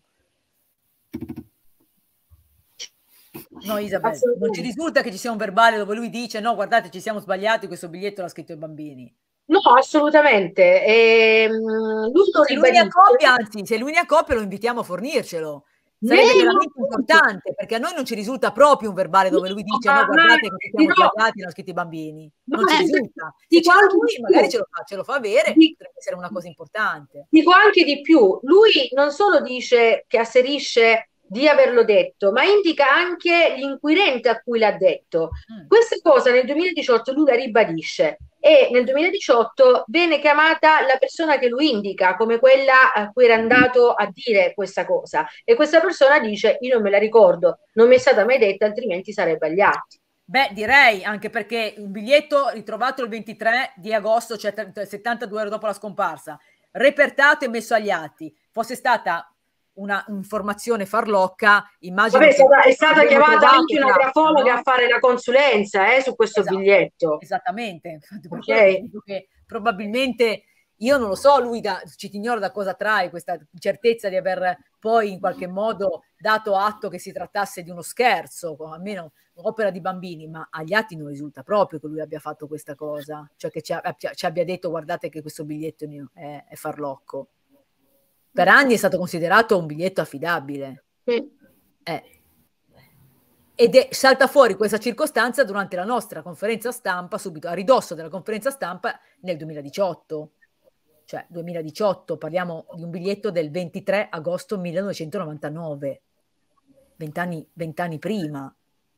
No, Isabella, non ci risulta che ci sia un verbale dove lui dice no, guardate, ci siamo sbagliati, questo biglietto l'ha scritto i bambini. No, assolutamente. E, lui se, lui ne ha copia, anzi, se lui ne ha copia lo invitiamo a fornircelo. Sarebbe eh, veramente no, importante, perché a noi non ci risulta proprio un verbale dove lui dice no, no guardate che ci siamo no. sbagliati, l'hanno scritto i bambini. Non no, ci risulta. Se c'è lui, magari ce lo fa, ce lo fa avere, di, potrebbe essere una cosa importante. Dico anche di più, lui non solo dice che asserisce di averlo detto, ma indica anche l'inquirente a cui l'ha detto. Mm. Questa cosa nel duemiladiciotto lui la ribadisce. e nel duemiladiciotto viene chiamata la persona che lui indica come quella a cui era andato a dire questa cosa, e questa persona dice: io non me la ricordo, non mi è stata mai detta, altrimenti sarebbe agli atti. Beh, direi, anche perché un biglietto ritrovato il ventitré di agosto, cioè settantadue ore dopo la scomparsa, repertato e messo agli atti, fosse stata una informazione farlocca, immagino. Vabbè, è stata, è stata chiamata anche una traccia, grafologa no? a fare la consulenza eh, su questo Esatto, biglietto. Esattamente, per Okay. quello dico che probabilmente, io non lo so, lui da Citignolo da cosa trae questa certezza di aver poi in qualche modo dato atto che si trattasse di uno scherzo, almeno un'opera di bambini, ma agli atti non risulta proprio che lui abbia fatto questa cosa, cioè che ci, ha, ci abbia detto: guardate che questo biglietto è, è farlocco. Per anni è stato considerato un biglietto affidabile. Sì. Eh. Ed è, salta fuori questa circostanza durante la nostra conferenza stampa, subito a ridosso della conferenza stampa nel duemiladiciotto. Cioè duemiladiciotto, parliamo di un biglietto del ventitré agosto millenovecentonovantanove, vent'anni, vent'anni prima.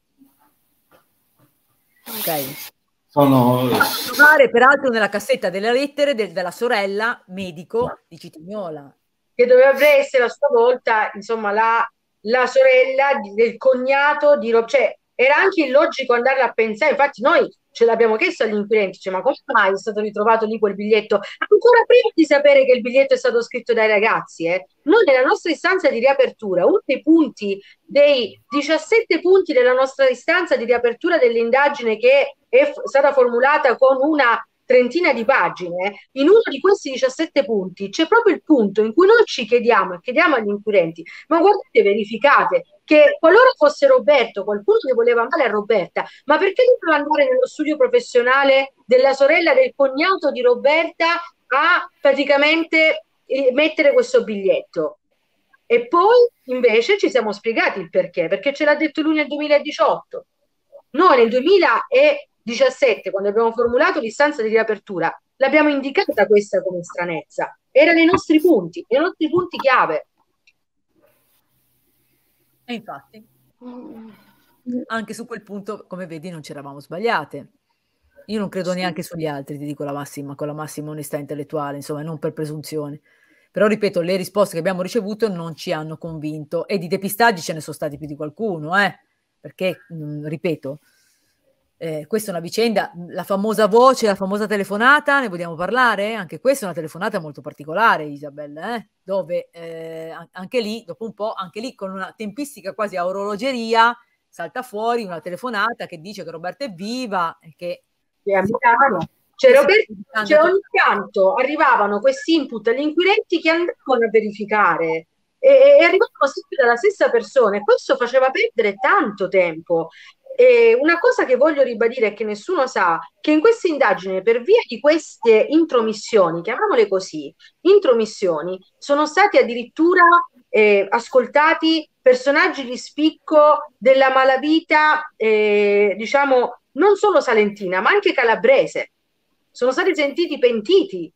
Ok. Sono... trovare peraltro nella cassetta delle lettere del, della sorella medico di Citignola, che dovrebbe essere a sua volta, insomma, la, la sorella di, del cognato di Rob, cioè era anche illogico andare a pensare, infatti noi ce l'abbiamo chiesto agli inquirenti, cioè, ma come mai è stato ritrovato lì quel biglietto? Ancora prima di sapere che il biglietto è stato scritto dai ragazzi, eh, noi nella nostra istanza di riapertura, uno dei punti, dei diciassette punti della nostra istanza di riapertura dell'indagine, che è f- stata formulata con una trentina di pagine, in uno di questi diciassette punti c'è proprio il punto in cui noi ci chiediamo e chiediamo agli inquirenti: ma guardate, verificate che qualora fosse Roberto, qualcuno che voleva male a Roberta, ma perché doveva andare nello studio professionale della sorella del cognato di Roberta a praticamente eh, mettere questo biglietto? E poi invece ci siamo spiegati il perché, perché ce l'ha detto lui nel duemiladiciotto. Noi nel duemiladiciassette, quando abbiamo formulato l'istanza di riapertura, l'abbiamo indicata questa come stranezza. Era nei nostri punti, nei nostri punti chiave. E infatti, anche su quel punto, come vedi, non ci eravamo sbagliate. Io non credo Sì. neanche sugli altri, ti dico la massima, con la massima onestà intellettuale, insomma, non per presunzione. Però, ripeto, le risposte che abbiamo ricevuto non ci hanno convinto, e di depistaggi ce ne sono stati più di qualcuno, eh? Perché, mh, ripeto, eh, questa è una vicenda, la famosa voce, la famosa telefonata, ne vogliamo parlare? Anche questa è una telefonata molto particolare, Isabella, eh? Dove eh, anche lì, dopo un po', anche lì con una tempistica quasi a orologeria, salta fuori una telefonata che dice che Roberta è viva e che... È a Milano. Cioè, Roberto, cioè ogni tanto arrivavano questi input agli inquirenti che andavano a verificare e, e arrivavano sempre dalla stessa persona, e questo faceva perdere tanto tempo. E una cosa che voglio ribadire è che nessuno sa che in questa indagine, per via di queste intromissioni, chiamiamole così, intromissioni, sono stati addirittura eh, ascoltati personaggi di spicco della malavita, eh, diciamo, non solo salentina, ma anche calabrese. Sono stati sentiti pentiti.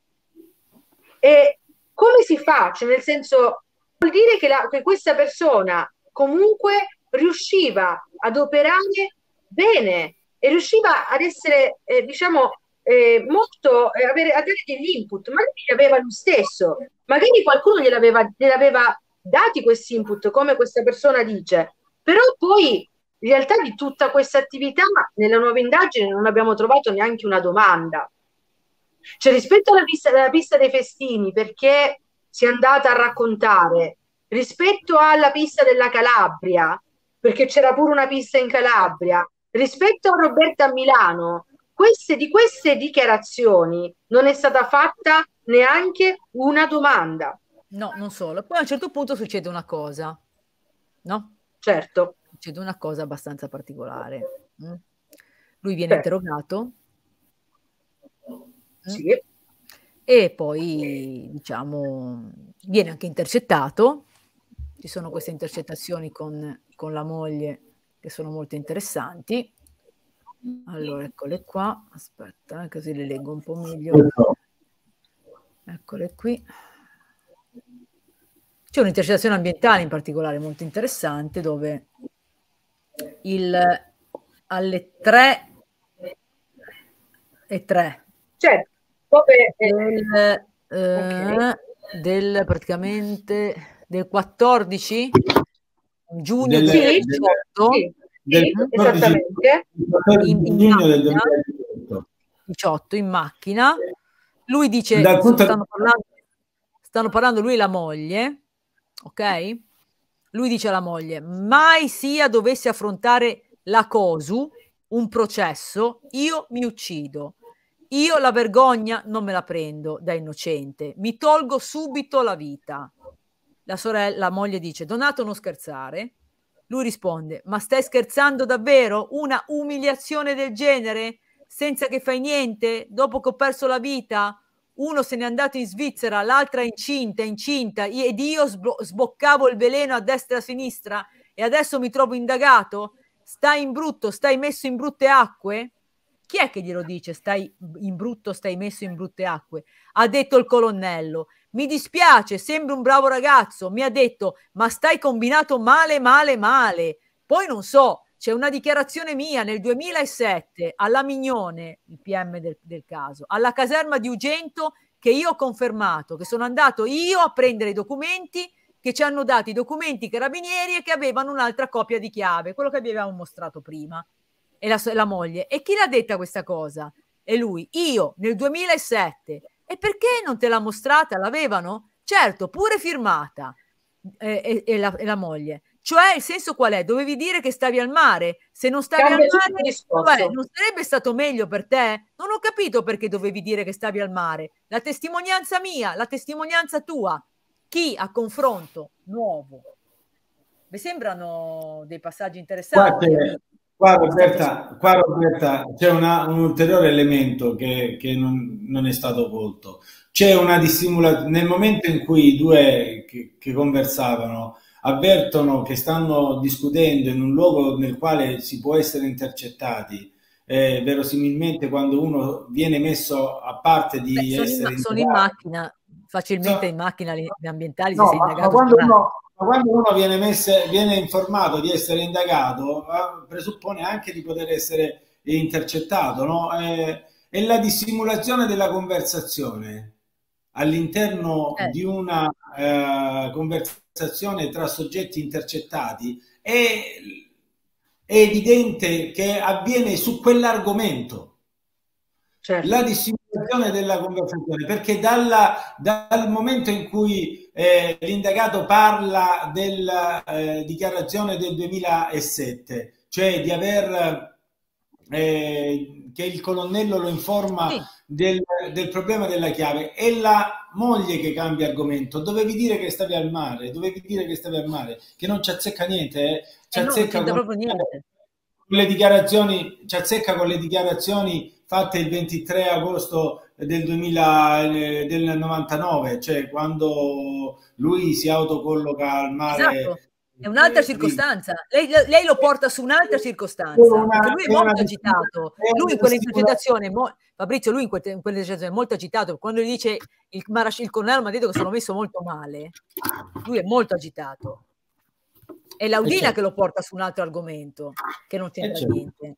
E come si fa? Cioè, nel senso, vuol dire che, la, che questa persona comunque riusciva ad operare bene e riusciva ad essere, eh, diciamo, eh, molto, eh, avere, a dare degli input. Magari li aveva lui stesso, magari qualcuno gliel'aveva, gliel'aveva dati questi input, come questa persona dice, però poi in realtà di tutta questa attività nella nuova indagine non abbiamo trovato neanche una domanda. Cioè, rispetto alla pista, alla pista dei festini, perché si è andata a raccontare, rispetto alla pista della Calabria, perché c'era pure una pista in Calabria, rispetto a Roberta a Milano, queste, di queste dichiarazioni non è stata fatta neanche una domanda. No, non solo. Poi a un certo punto succede una cosa, no? Certo. Succede una cosa abbastanza particolare. Mm? Lui viene Certo. interrogato. Sì. E poi, diciamo, viene anche intercettato. Ci sono queste intercettazioni con, con la moglie che sono molto interessanti. Allora, eccole qua. Aspetta, eh, così le leggo un po' meglio. Eccole qui. C'è un'intercettazione ambientale in particolare molto interessante, dove il, alle tre e tre. Certo, dove, eh, Del, eh, ok. del praticamente del quattordici giugno Del, del Sì, duemiladiciotto, sì, del sì, quattordici, esattamente. quattordici in, in giugno del macchina, duemiladiciotto. diciotto, in macchina. Lui dice, Dal punto stanno parlando, stanno parlando lui e la moglie, ok? Lui dice alla moglie, mai sia dovesse affrontare la COSU, un processo, io mi uccido. Io la vergogna non me la prendo da innocente, mi tolgo subito la vita. La sorella, la moglie dice, Donato non scherzare. Lui risponde, ma stai scherzando davvero? Una umiliazione del genere? Senza che fai niente? Dopo che ho perso la vita? Uno se n'è andato in Svizzera, l'altra è incinta, incinta, ed io sbo- sboccavo il veleno a destra e a sinistra e adesso mi trovo indagato? Stai in brutto, stai messo in brutte acque? Chi è che glielo dice? Stai in brutto, stai messo in brutte acque? Ha detto il colonnello. Mi dispiace, sembri un bravo ragazzo. Mi ha detto, ma stai combinato male, male, male. Poi non so, c'è una dichiarazione mia nel duemilasette alla Mignone, il P M del, del caso, alla caserma di Ugento, che io ho confermato, che sono andato io a prendere i documenti, che ci hanno dato i documenti carabinieri e che avevano un'altra copia di chiave, quello che vi avevamo mostrato prima. E la, la moglie, e chi l'ha detta questa cosa? E lui, io nel duemilasette. E perché non te l'ha mostrata? L'avevano? Certo, pure firmata. E, e, e, la, e la moglie. Cioè, il senso qual è? Dovevi dire che stavi al mare. Se non stavi Cambia al tutto il mare, discorso. cioè, non sarebbe stato meglio per te? Non ho capito perché dovevi dire che stavi al mare. La testimonianza mia, la testimonianza tua. Chi a confronto nuovo? Mi sembrano dei passaggi Qua, interessanti, amici. qua, Roberta, qua Roberta, c'è una, un ulteriore elemento che, che non, non è stato colto. C'è una dissimulazione nel momento in cui i due che, che conversavano avvertono che stanno discutendo in un luogo nel quale si può essere intercettati. Eh, verosimilmente quando uno viene messo a parte di Beh, sono, essere in, sono in indagato. macchina, facilmente So, in macchina gli ambientali, se no, sei ma, ma indagato quando sarà. uno, ma quando uno viene, messe, viene informato di essere indagato, eh, presuppone anche di poter essere intercettato, no? Eh, e la dissimulazione della conversazione all'interno Eh, di una eh, conversazione tra soggetti intercettati è, è evidente che avviene su quell'argomento. Certo. La dissimulazione della conversazione, perché dalla, dal momento in cui eh, l'indagato parla della eh, dichiarazione del duemilasette, cioè di aver eh, che il colonnello lo informa sì. del, del problema della chiave, è la moglie che cambia argomento. Dovevi dire che stavi al mare, dovevi dire che stavi al mare, che non ci azzecca niente, eh? Ci Eh no, non azzecca c'entra con, proprio niente. con le dichiarazioni, ci azzecca con le dichiarazioni fatte il ventitré agosto del duemila, del novantanove, cioè quando lui si autocolloca al mare. Esatto, è un'altra eh, circostanza. Lei, lei lo porta su un'altra È circostanza, una, perché lui è è una, molto agitato. è Lui in una quell'intercettazione, mo- Fabrizio, lui in, que- in quell'intercettazione è molto agitato. Quando gli dice il, Marash- il colonnello mi ha detto che sono messo molto male, lui è molto agitato. È Laudina certo. che lo porta su un altro argomento, che non c'entra certo. niente.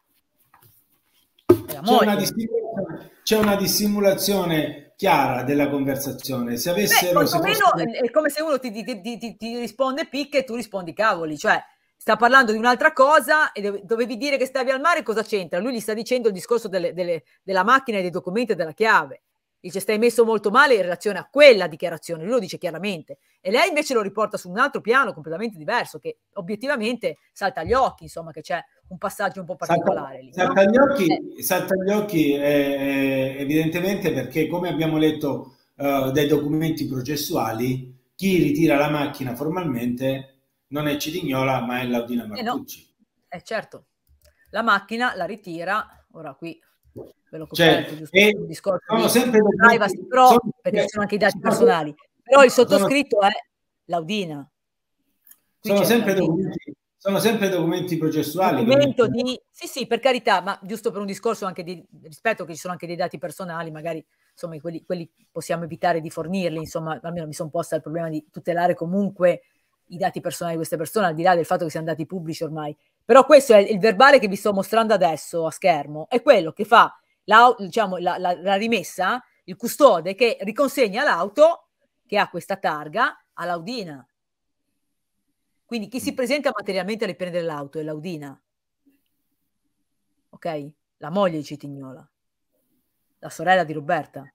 È la C'è una, moglie. c'è una dissimulazione chiara della conversazione. Se Beh, avessero, se quantomeno fosse... è come se uno ti, ti- ti- ti- ti risponde picche e tu rispondi cavoli, cioè sta parlando di un'altra cosa e dove- dovevi dire che stavi al mare, cosa c'entra? Lui gli sta dicendo il discorso delle- delle- della macchina e dei documenti e della chiave. Dice stai messo molto male in relazione a quella dichiarazione, lui lo dice chiaramente. E lei invece lo riporta su un altro piano completamente diverso, che obiettivamente salta agli occhi, insomma, che c'è un passaggio un po' particolare lì. Salta No? agli occhi, Eh. salta agli occhi eh, evidentemente perché, come abbiamo letto eh, dai documenti processuali, chi ritira la macchina formalmente non è Citignola, ma è Laudina Martucci. Eh, no. eh certo, la macchina la ritira, ora qui ve l'ho Cioè, coperto giusto per un discorso sono di sempre privacy, però sono, perché ci sono anche i dati sono, personali, però il sono, sottoscritto è Laudina. Qui sono c'è sempre Laudina. documenti, sono sempre documenti processuali. Documento di sì, sì, per carità, ma giusto per un discorso anche di rispetto che ci sono anche dei dati personali, magari insomma quelli, quelli possiamo evitare di fornirli, insomma, almeno mi sono posta il problema di tutelare comunque i dati personali di queste persone, al di là del fatto che siano dati pubblici ormai. Però questo è il verbale che vi sto mostrando adesso a schermo, è quello che fa la, diciamo, la, la, la rimessa, il custode che riconsegna l'auto che ha questa targa all'Audina. Quindi chi si presenta materialmente a riprendere l'auto è l'Audina. Ok? La moglie di Citignola, la sorella di Roberta.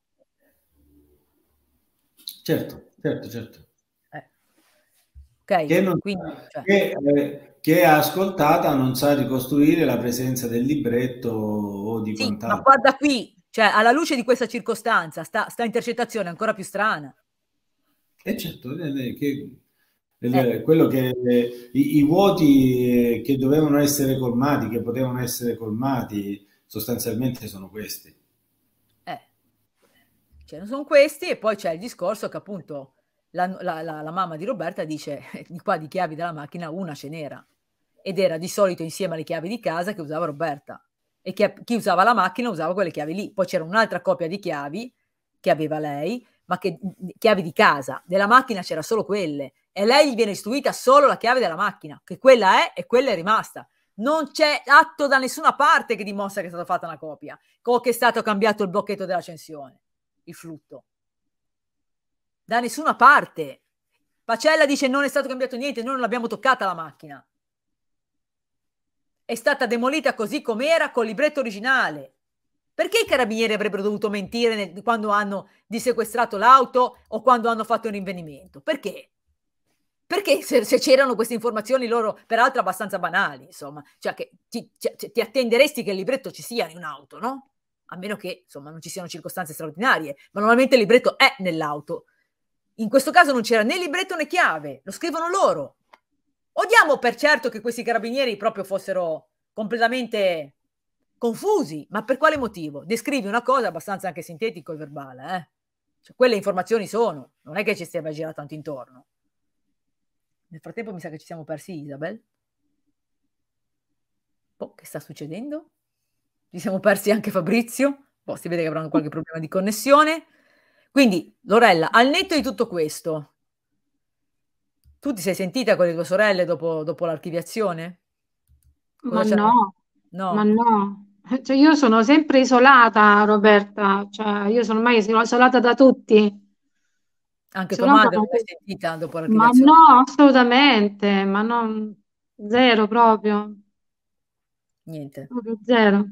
Certo, certo, certo. Eh. Ok? Che, non, Quindi, cioè. che, eh, che ascoltata non sa ricostruire la presenza del libretto o di Sì, quant'altro. ma guarda qui, cioè alla luce di questa circostanza, sta, sta intercettazione è ancora più strana. E certo, eh, che, Eh. quello che i, i vuoti che dovevano essere colmati, che potevano essere colmati, sostanzialmente sono questi. Eh. Cioè, sono questi, e poi c'è il discorso che appunto la, la, la, la mamma di Roberta dice di qua di chiavi della macchina una ce n'era, ed era di solito insieme alle chiavi di casa che usava Roberta, e chi, chi usava la macchina usava quelle chiavi lì. Poi c'era un'altra coppia di chiavi che aveva lei, ma che chiavi di casa, della macchina c'era solo quelle, e lei gli viene istruita solo la chiave della macchina, che quella è e quella è rimasta. Non c'è atto da nessuna parte che dimostra che è stata fatta una copia o che è stato cambiato il blocchetto dell'accensione, il flutto. Da nessuna parte. Pacella dice non è stato cambiato niente, noi non l'abbiamo toccata la macchina. È stata demolita così com'era col libretto originale. Perché i carabinieri avrebbero dovuto mentire nel, quando hanno dissequestrato l'auto o quando hanno fatto un rinvenimento? Perché? Perché se, se c'erano queste informazioni loro, peraltro abbastanza banali, insomma, cioè che ti, cioè, ti attenderesti che il libretto ci sia in un'auto, no? A meno che, insomma, non ci siano circostanze straordinarie, ma normalmente il libretto è nell'auto. In questo caso non c'era né libretto né chiave, lo scrivono loro. O diamo per certo che questi carabinieri proprio fossero completamente confusi, ma per quale motivo? Descrivi una cosa abbastanza anche sintetico e verbale, eh? Cioè, quelle informazioni sono, non è che ci stia a girare tanto intorno. Nel frattempo mi sa che ci siamo persi, Isabel. Oh, che sta succedendo? Ci siamo persi anche Fabrizio. Oh, si vede che avranno qualche problema di connessione. Quindi, Lorella, al netto di tutto questo, tu ti sei sentita con le tue sorelle dopo, dopo l'archiviazione? Ma no, no, ma no. Cioè, io sono sempre isolata, Roberta. Cioè, io sono ormai isolata da tutti. Anche tua Isolata madre da non l'hai tutti. sentita dopo Ma l'archiviazione? no, assolutamente, ma no, zero proprio. Niente. Proprio zero.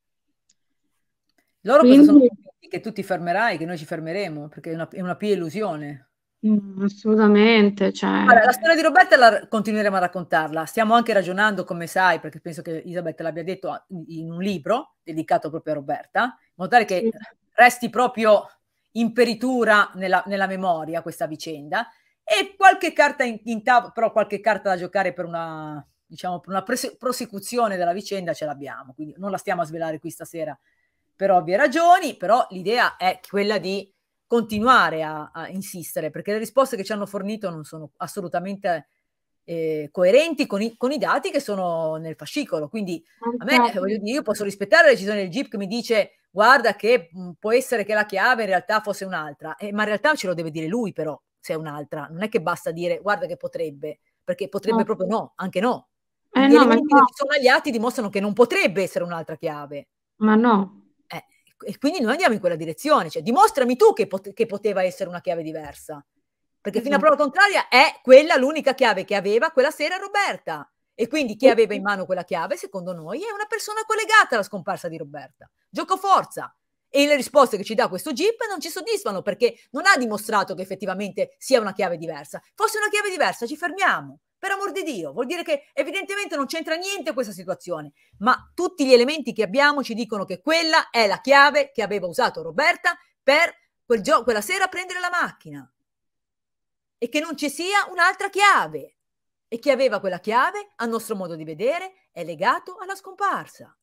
Loro cosa sono Quindi, convinti? Che tu ti fermerai, che noi ci fermeremo, perché è una, è una pia illusione. mm, assolutamente, cioè, Allora, la storia di Roberta la continueremo a raccontarla. Stiamo anche ragionando, come sai, perché penso che Isabel te l'abbia detto, in un libro dedicato proprio a Roberta, in modo tale che sì. resti proprio in peritura nella, nella memoria questa vicenda, e qualche carta in, in tavola, però qualche carta da giocare per una, diciamo, per una prese- prosecuzione della vicenda ce l'abbiamo, quindi non la stiamo a svelare qui stasera per ovvie ragioni, però l'idea è quella di continuare a, a insistere, perché le risposte che ci hanno fornito non sono assolutamente eh, coerenti con i, con i dati che sono nel fascicolo. Quindi a me, eh, voglio dire, io posso rispettare la decisione del G I P che mi dice guarda che mh, può essere che la chiave in realtà fosse un'altra, eh, ma in realtà ce lo deve dire lui però se è un'altra, non è che basta dire guarda che potrebbe, perché potrebbe No. proprio no, anche no. Eh Gli no, ma elementi no, che ci sono agli atti dimostrano che non potrebbe essere un'altra chiave. ma no. Eh, e quindi noi andiamo in quella direzione, cioè dimostrami tu che, pot- che poteva essere una chiave diversa, perché Esatto. fino a prova contraria è quella l'unica chiave che aveva quella sera Roberta, e quindi chi aveva in mano quella chiave secondo noi è una persona collegata alla scomparsa di Roberta. Gioco forza. E le risposte che ci dà questo G I P non ci soddisfano, perché non ha dimostrato che effettivamente sia una chiave diversa. Fosse una chiave diversa ci fermiamo, per amor di Dio, vuol dire che evidentemente non c'entra niente questa situazione, ma tutti gli elementi che abbiamo ci dicono che quella è la chiave che aveva usato Roberta per quel gio- quella sera prendere la macchina, e che non ci sia un'altra chiave, e chi aveva quella chiave, a nostro modo di vedere, è legato alla scomparsa.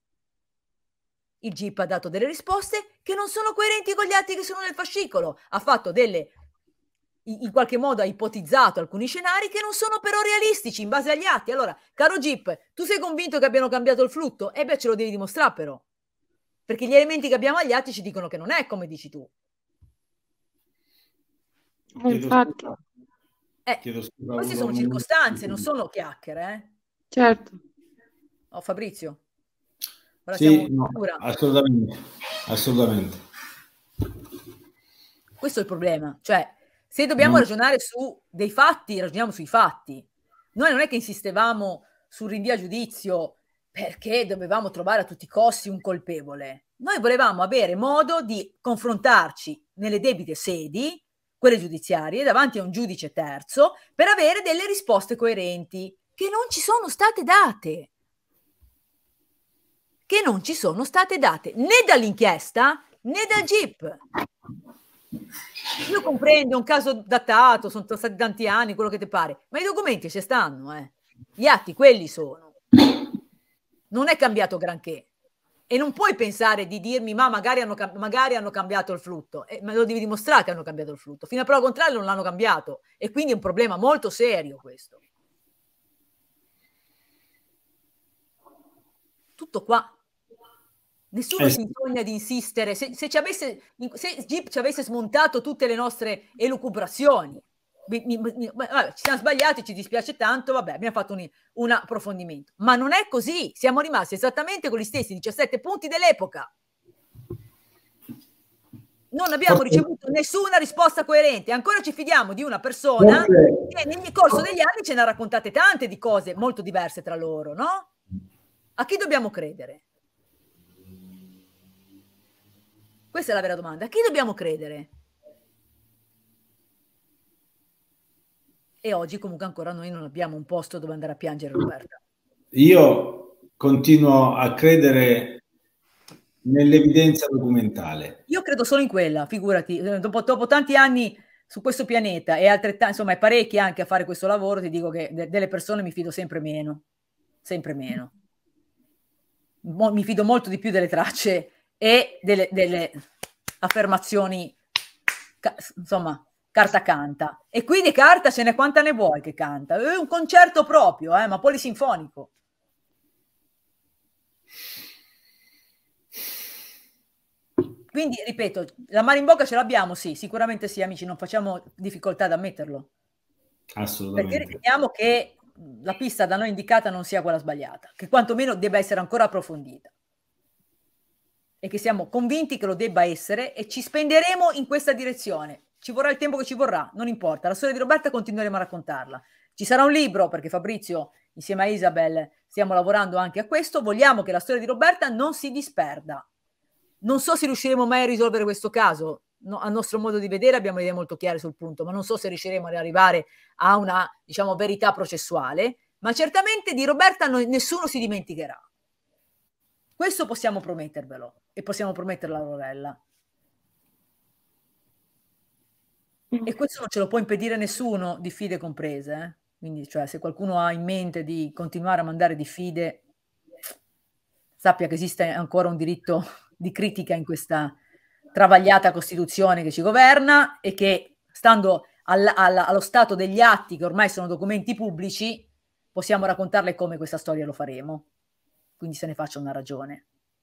Il G I P ha dato delle risposte che non sono coerenti con gli atti che sono nel fascicolo, ha fatto delle, in qualche modo ha ipotizzato alcuni scenari che non sono però realistici in base agli atti. Allora, caro G I P, tu sei convinto che abbiano cambiato il flutto? Eh beh, ce lo devi dimostrare però, perché gli elementi che abbiamo agli atti ci dicono che non è come dici tu. Eh, infatti. Eh, queste sono circostanze, non sono chiacchiere, eh? Certo. Oh, Fabrizio. Ora sì, no, assolutamente, assolutamente. Questo è il problema, cioè se dobbiamo no. ragionare su dei fatti, ragioniamo sui fatti. Noi non è che insistevamo sul rinvio a giudizio perché dovevamo trovare a tutti i costi un colpevole. Noi volevamo avere modo di confrontarci nelle debite sedi, quelle giudiziarie, davanti a un giudice terzo, per avere delle risposte coerenti, che non ci sono state date. Che non ci sono state date né dall'inchiesta né dal G I P. Io comprendo, è un caso datato, sono stati tanti anni, quello che ti pare, ma i documenti ci stanno, eh. Gli atti quelli sono. Non è cambiato granché. E non puoi pensare di dirmi, ma magari hanno, magari hanno cambiato il frutto. Eh, ma lo devi dimostrare che hanno cambiato il frutto. Fino a prova contraria non l'hanno cambiato. E quindi è un problema molto serio questo. Tutto qua. Nessuno eh. si sogna di insistere. Se, se, ci avesse, se G I P ci avesse smontato tutte le nostre elucubrazioni, mi, mi, mi, vabbè, ci siamo sbagliati, ci dispiace tanto, vabbè, abbiamo fatto un, un approfondimento. Ma non è così. Siamo rimasti esattamente con gli stessi diciassette punti dell'epoca. Non abbiamo ricevuto nessuna risposta coerente. Ancora ci fidiamo di una persona che nel corso degli anni ce ne ha raccontate tante di cose molto diverse tra loro, no? A chi dobbiamo credere? Questa è la vera domanda. A chi dobbiamo credere? E oggi comunque ancora noi non abbiamo un posto dove andare a piangere, Roberta. Io continuo a credere nell'evidenza documentale. Io credo solo in quella, figurati. Dopo, dopo tanti anni su questo pianeta e altrettanti, insomma, e parecchi anche a fare questo lavoro, ti dico che de- delle persone mi fido sempre meno. Sempre meno. Mo- mi fido molto di più delle tracce e delle, delle affermazioni, ca- insomma, carta canta. E qui di carta ce n'è quanta ne vuoi che canta. È un concerto proprio, eh, ma polisinfonico. Quindi, ripeto, la mano in bocca ce l'abbiamo, sì, sicuramente sì, amici, non facciamo difficoltà ad ammetterlo. Assolutamente. Perché riteniamo che la pista da noi indicata non sia quella sbagliata, che quantomeno debba essere ancora approfondita. E che siamo convinti che lo debba essere e ci spenderemo in questa direzione. Ci vorrà il tempo che ci vorrà, non importa. La storia di Roberta continueremo a raccontarla. Ci sarà un libro, perché Fabrizio, insieme a Isabel, stiamo lavorando anche a questo. Vogliamo che la storia di Roberta non si disperda. Non so se riusciremo mai a risolvere questo caso. No, a nostro modo di vedere abbiamo idee molto chiare sul punto, ma non so se riusciremo ad arrivare a una, diciamo, verità processuale. Ma certamente di Roberta no, nessuno si dimenticherà. Questo possiamo promettervelo e possiamo prometterlo a Lorella. E questo non ce lo può impedire nessuno, diffide comprese. Eh? Quindi, cioè, se qualcuno ha in mente di continuare a mandare diffide, sappia che esiste ancora un diritto di critica in questa travagliata Costituzione che ci governa e che, stando al, al, allo stato degli atti, che ormai sono documenti pubblici, possiamo raccontarle come questa storia lo faremo. Quindi se ne faccia una ragione.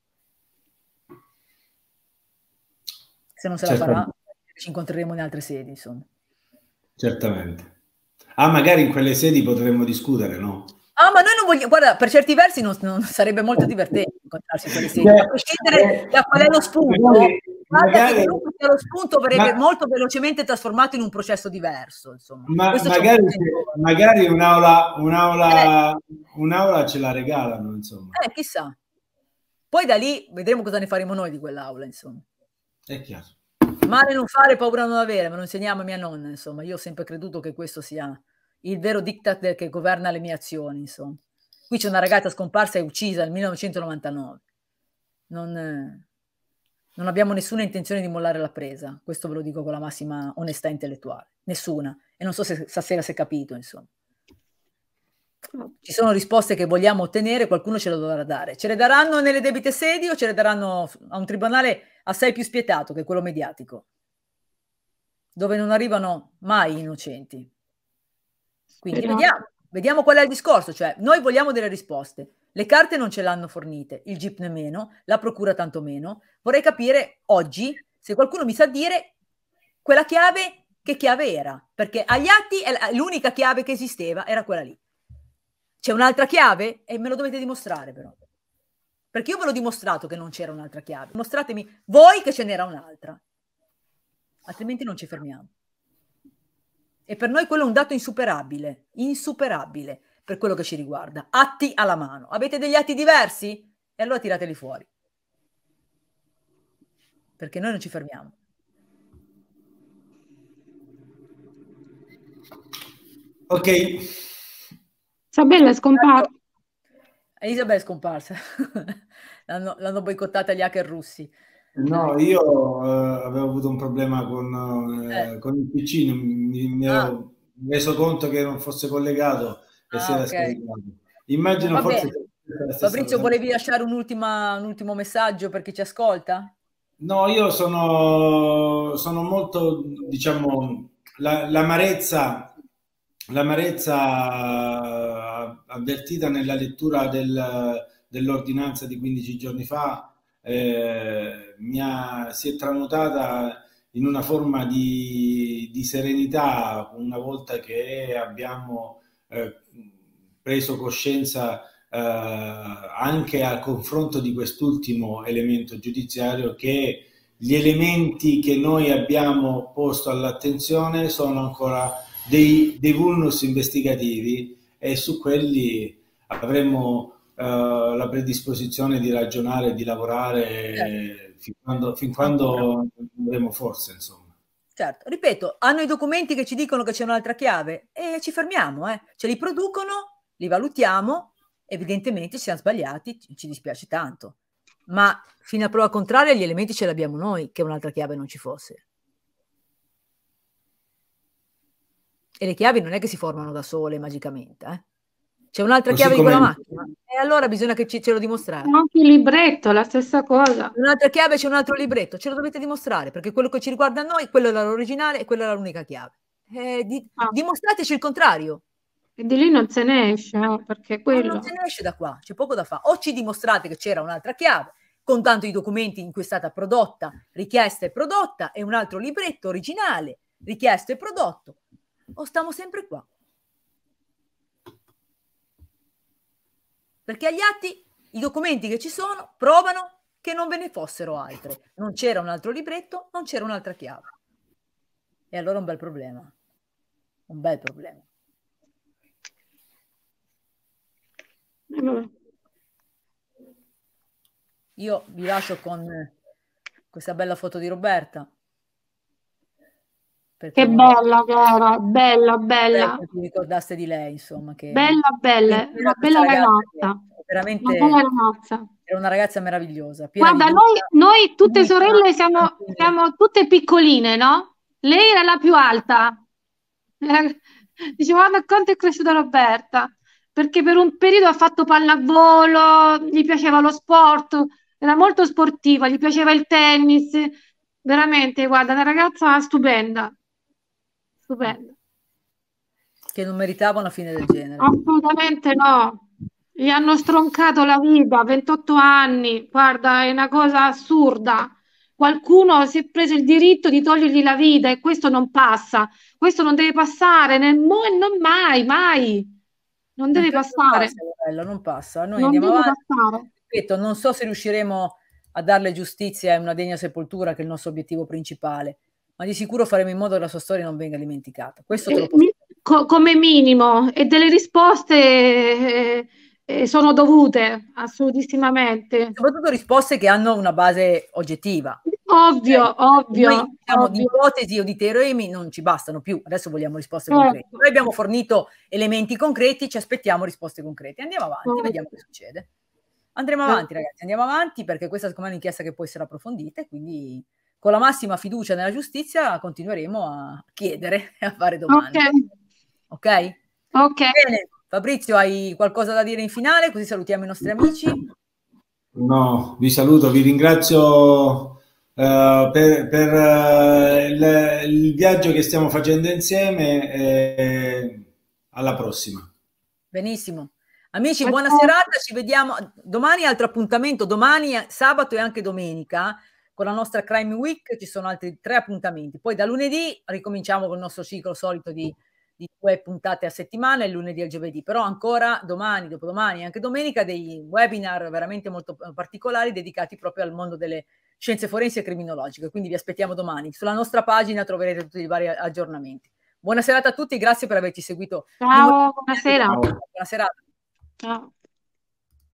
Se non se la farà, ci incontreremo in altre sedi, insomma. Certamente. Ah, magari in quelle sedi potremmo discutere, no? Ah, ma noi non vogliamo, guarda, per certi versi non, non sarebbe molto divertente incontrarsi in quelle sedi, a prescindere da qual è lo spunto. Magari, guarda magari, che comunque sia lo spunto verrebbe ma, molto velocemente trasformato in un processo diverso, insomma. Ma magari, magari un'aula, un'aula, eh. un'aula ce la regalano, insomma. Eh, chissà. Poi da lì vedremo cosa ne faremo noi di quell'aula, insomma. È chiaro. Male non fare, paura non avere, me lo insegniamo a mia nonna, insomma. Io ho sempre creduto che questo sia il vero diktat che governa le mie azioni, insomma. Qui c'è una ragazza scomparsa e uccisa nel millenovecentonovantanove. Non, eh, non abbiamo nessuna intenzione di mollare la presa, questo ve lo dico con la massima onestà intellettuale. Nessuna. E non so se stasera si è capito, insomma. Ci sono risposte che vogliamo ottenere, qualcuno ce le dovrà dare. Ce le daranno nelle debite sedi o ce le daranno a un tribunale assai più spietato che quello mediatico, dove non arrivano mai innocenti. Quindi no. vediamo, vediamo qual è il discorso, cioè noi vogliamo delle risposte. Le carte non ce l'hanno fornite, il G I P nemmeno, la procura tanto meno. Vorrei capire oggi se qualcuno mi sa dire quella chiave, che chiave era, perché agli atti l'unica chiave che esisteva era quella lì. C'è un'altra chiave? E me lo dovete dimostrare però. perché io ve l'ho dimostrato che non c'era un'altra chiave. Dimostratemi voi che ce n'era un'altra, altrimenti non ci fermiamo. E per noi quello è un dato insuperabile, insuperabile per quello che ci riguarda. Atti alla mano. Avete degli atti diversi? E allora tirateli fuori. Perché noi non ci fermiamo. Ok. Isabella è scomparsa. E Isabella è scomparsa. l'hanno, l'hanno boicottata gli hacker russi. No, io eh, avevo avuto un problema con, eh, eh. con il P C, mi, mi ero ah. reso conto che non fosse collegato e ah, si era okay. scaricato. Immagino forse... Fabrizio, volevi lasciare un, ultima, un ultimo messaggio per chi ci ascolta? No, io sono, sono molto, diciamo, la, l'amarezza, l'amarezza avvertita nella lettura del, dell'ordinanza di quindici giorni fa eh, mi ha, si è tramutata in una forma di, di serenità una volta che abbiamo eh, preso coscienza eh, anche a confronto di quest'ultimo elemento giudiziario che gli elementi che noi abbiamo posto all'attenzione sono ancora dei, dei vulnus investigativi e su quelli avremo Uh, la predisposizione di ragionare, di lavorare certo. fin quando, fin quando avremo forza, insomma. Certo, ripeto, hanno i documenti che ci dicono che c'è un'altra chiave e ci fermiamo, eh. Ce li producono, li valutiamo, evidentemente ci siamo sbagliati, ci dispiace tanto, ma fino a prova contraria gli elementi ce li abbiamo noi che un'altra chiave non ci fosse. E le chiavi non è che si formano da sole magicamente, eh. C'è un'altra chiave di quella macchina e allora bisogna che ci, ce lo dimostrare. Anche il libretto, la stessa cosa. Un'altra chiave, c'è un altro libretto, ce lo dovete dimostrare perché quello che ci riguarda a noi, quello era l'originale e quella era l'unica chiave. Eh, di, ah. Dimostrateci il contrario. E di lì non se ne esce, eh, perché quello... non se ne esce da qua, c'è poco da fare. O ci dimostrate che c'era un'altra chiave, con tanto i documenti in cui è stata prodotta, richiesta e prodotta, e un altro libretto originale, richiesto e prodotto, o stiamo sempre qua. Perché agli atti i documenti che ci sono provano che non ve ne fossero altre. Non c'era un altro libretto, non c'era un'altra chiave. E allora un bel problema. Un bel problema. Io vi lascio con questa bella foto di Roberta. Che bella, cara, bella, bella. Che ti ricordaste di lei, insomma. Che bella, bella, una bella ragazza. Veramente una bella ragazza. Era una ragazza meravigliosa. Guarda, noi, noi tutte sorelle siamo, siamo tutte piccoline, no? Lei era la più alta. Dicevo, guarda quanto è cresciuta Roberta. Perché per un periodo ha fatto pallavolo, gli piaceva lo sport, era molto sportiva, gli piaceva il tennis. Veramente, guarda, una ragazza stupenda. Stupenda. Che non meritava una fine del genere. Assolutamente no. Gli hanno stroncato la vita, ventotto anni, guarda, è una cosa assurda. Qualcuno si è preso il diritto di togliergli la vita e questo non passa. Questo non deve passare, nel mo- non mai, mai. Non deve non passare. Passa, non passa. Noi non andiamo deve avanti. passare. Ripeto, non so se riusciremo a darle giustizia e una degna sepoltura, che è il nostro obiettivo principale, ma di sicuro faremo in modo che la sua storia non venga dimenticata. Questo te lo posso dire. Co- come minimo, e delle risposte eh, eh, sono dovute, assolutissimamente. Soprattutto risposte che hanno una base oggettiva. Ovvio, cioè, ovvio. Noi, diciamo, ovvio. di ipotesi o di teoremi non ci bastano più, adesso vogliamo risposte certo. concrete. Noi abbiamo fornito elementi concreti, ci aspettiamo risposte concrete. Andiamo avanti, certo. Vediamo che succede. Andremo avanti, ragazzi, andiamo avanti, perché questa secondo me è un'inchiesta che può essere approfondita, e quindi con la massima fiducia nella giustizia continueremo a chiedere e a fare domande. Ok? Ok. Ok. Bene, Fabrizio, hai qualcosa da dire in finale? Così salutiamo i nostri amici. No, vi saluto, vi ringrazio uh, per, per uh, il, il viaggio che stiamo facendo insieme e alla prossima. Benissimo. Amici, buona serata, ci vediamo domani, altro appuntamento, domani, sabato e anche domenica, con la nostra Crime Week ci sono altri tre appuntamenti, poi da lunedì ricominciamo con il nostro ciclo solito di di due puntate a settimana, il lunedì e il giovedì, però ancora domani, dopodomani e anche domenica dei webinar veramente molto particolari dedicati proprio al mondo delle scienze forensi e criminologiche, quindi vi aspettiamo domani. Sulla nostra pagina troverete tutti i vari aggiornamenti. Buona serata a tutti, grazie per averci seguito. Ciao, buonasera. Buona serata. Ciao.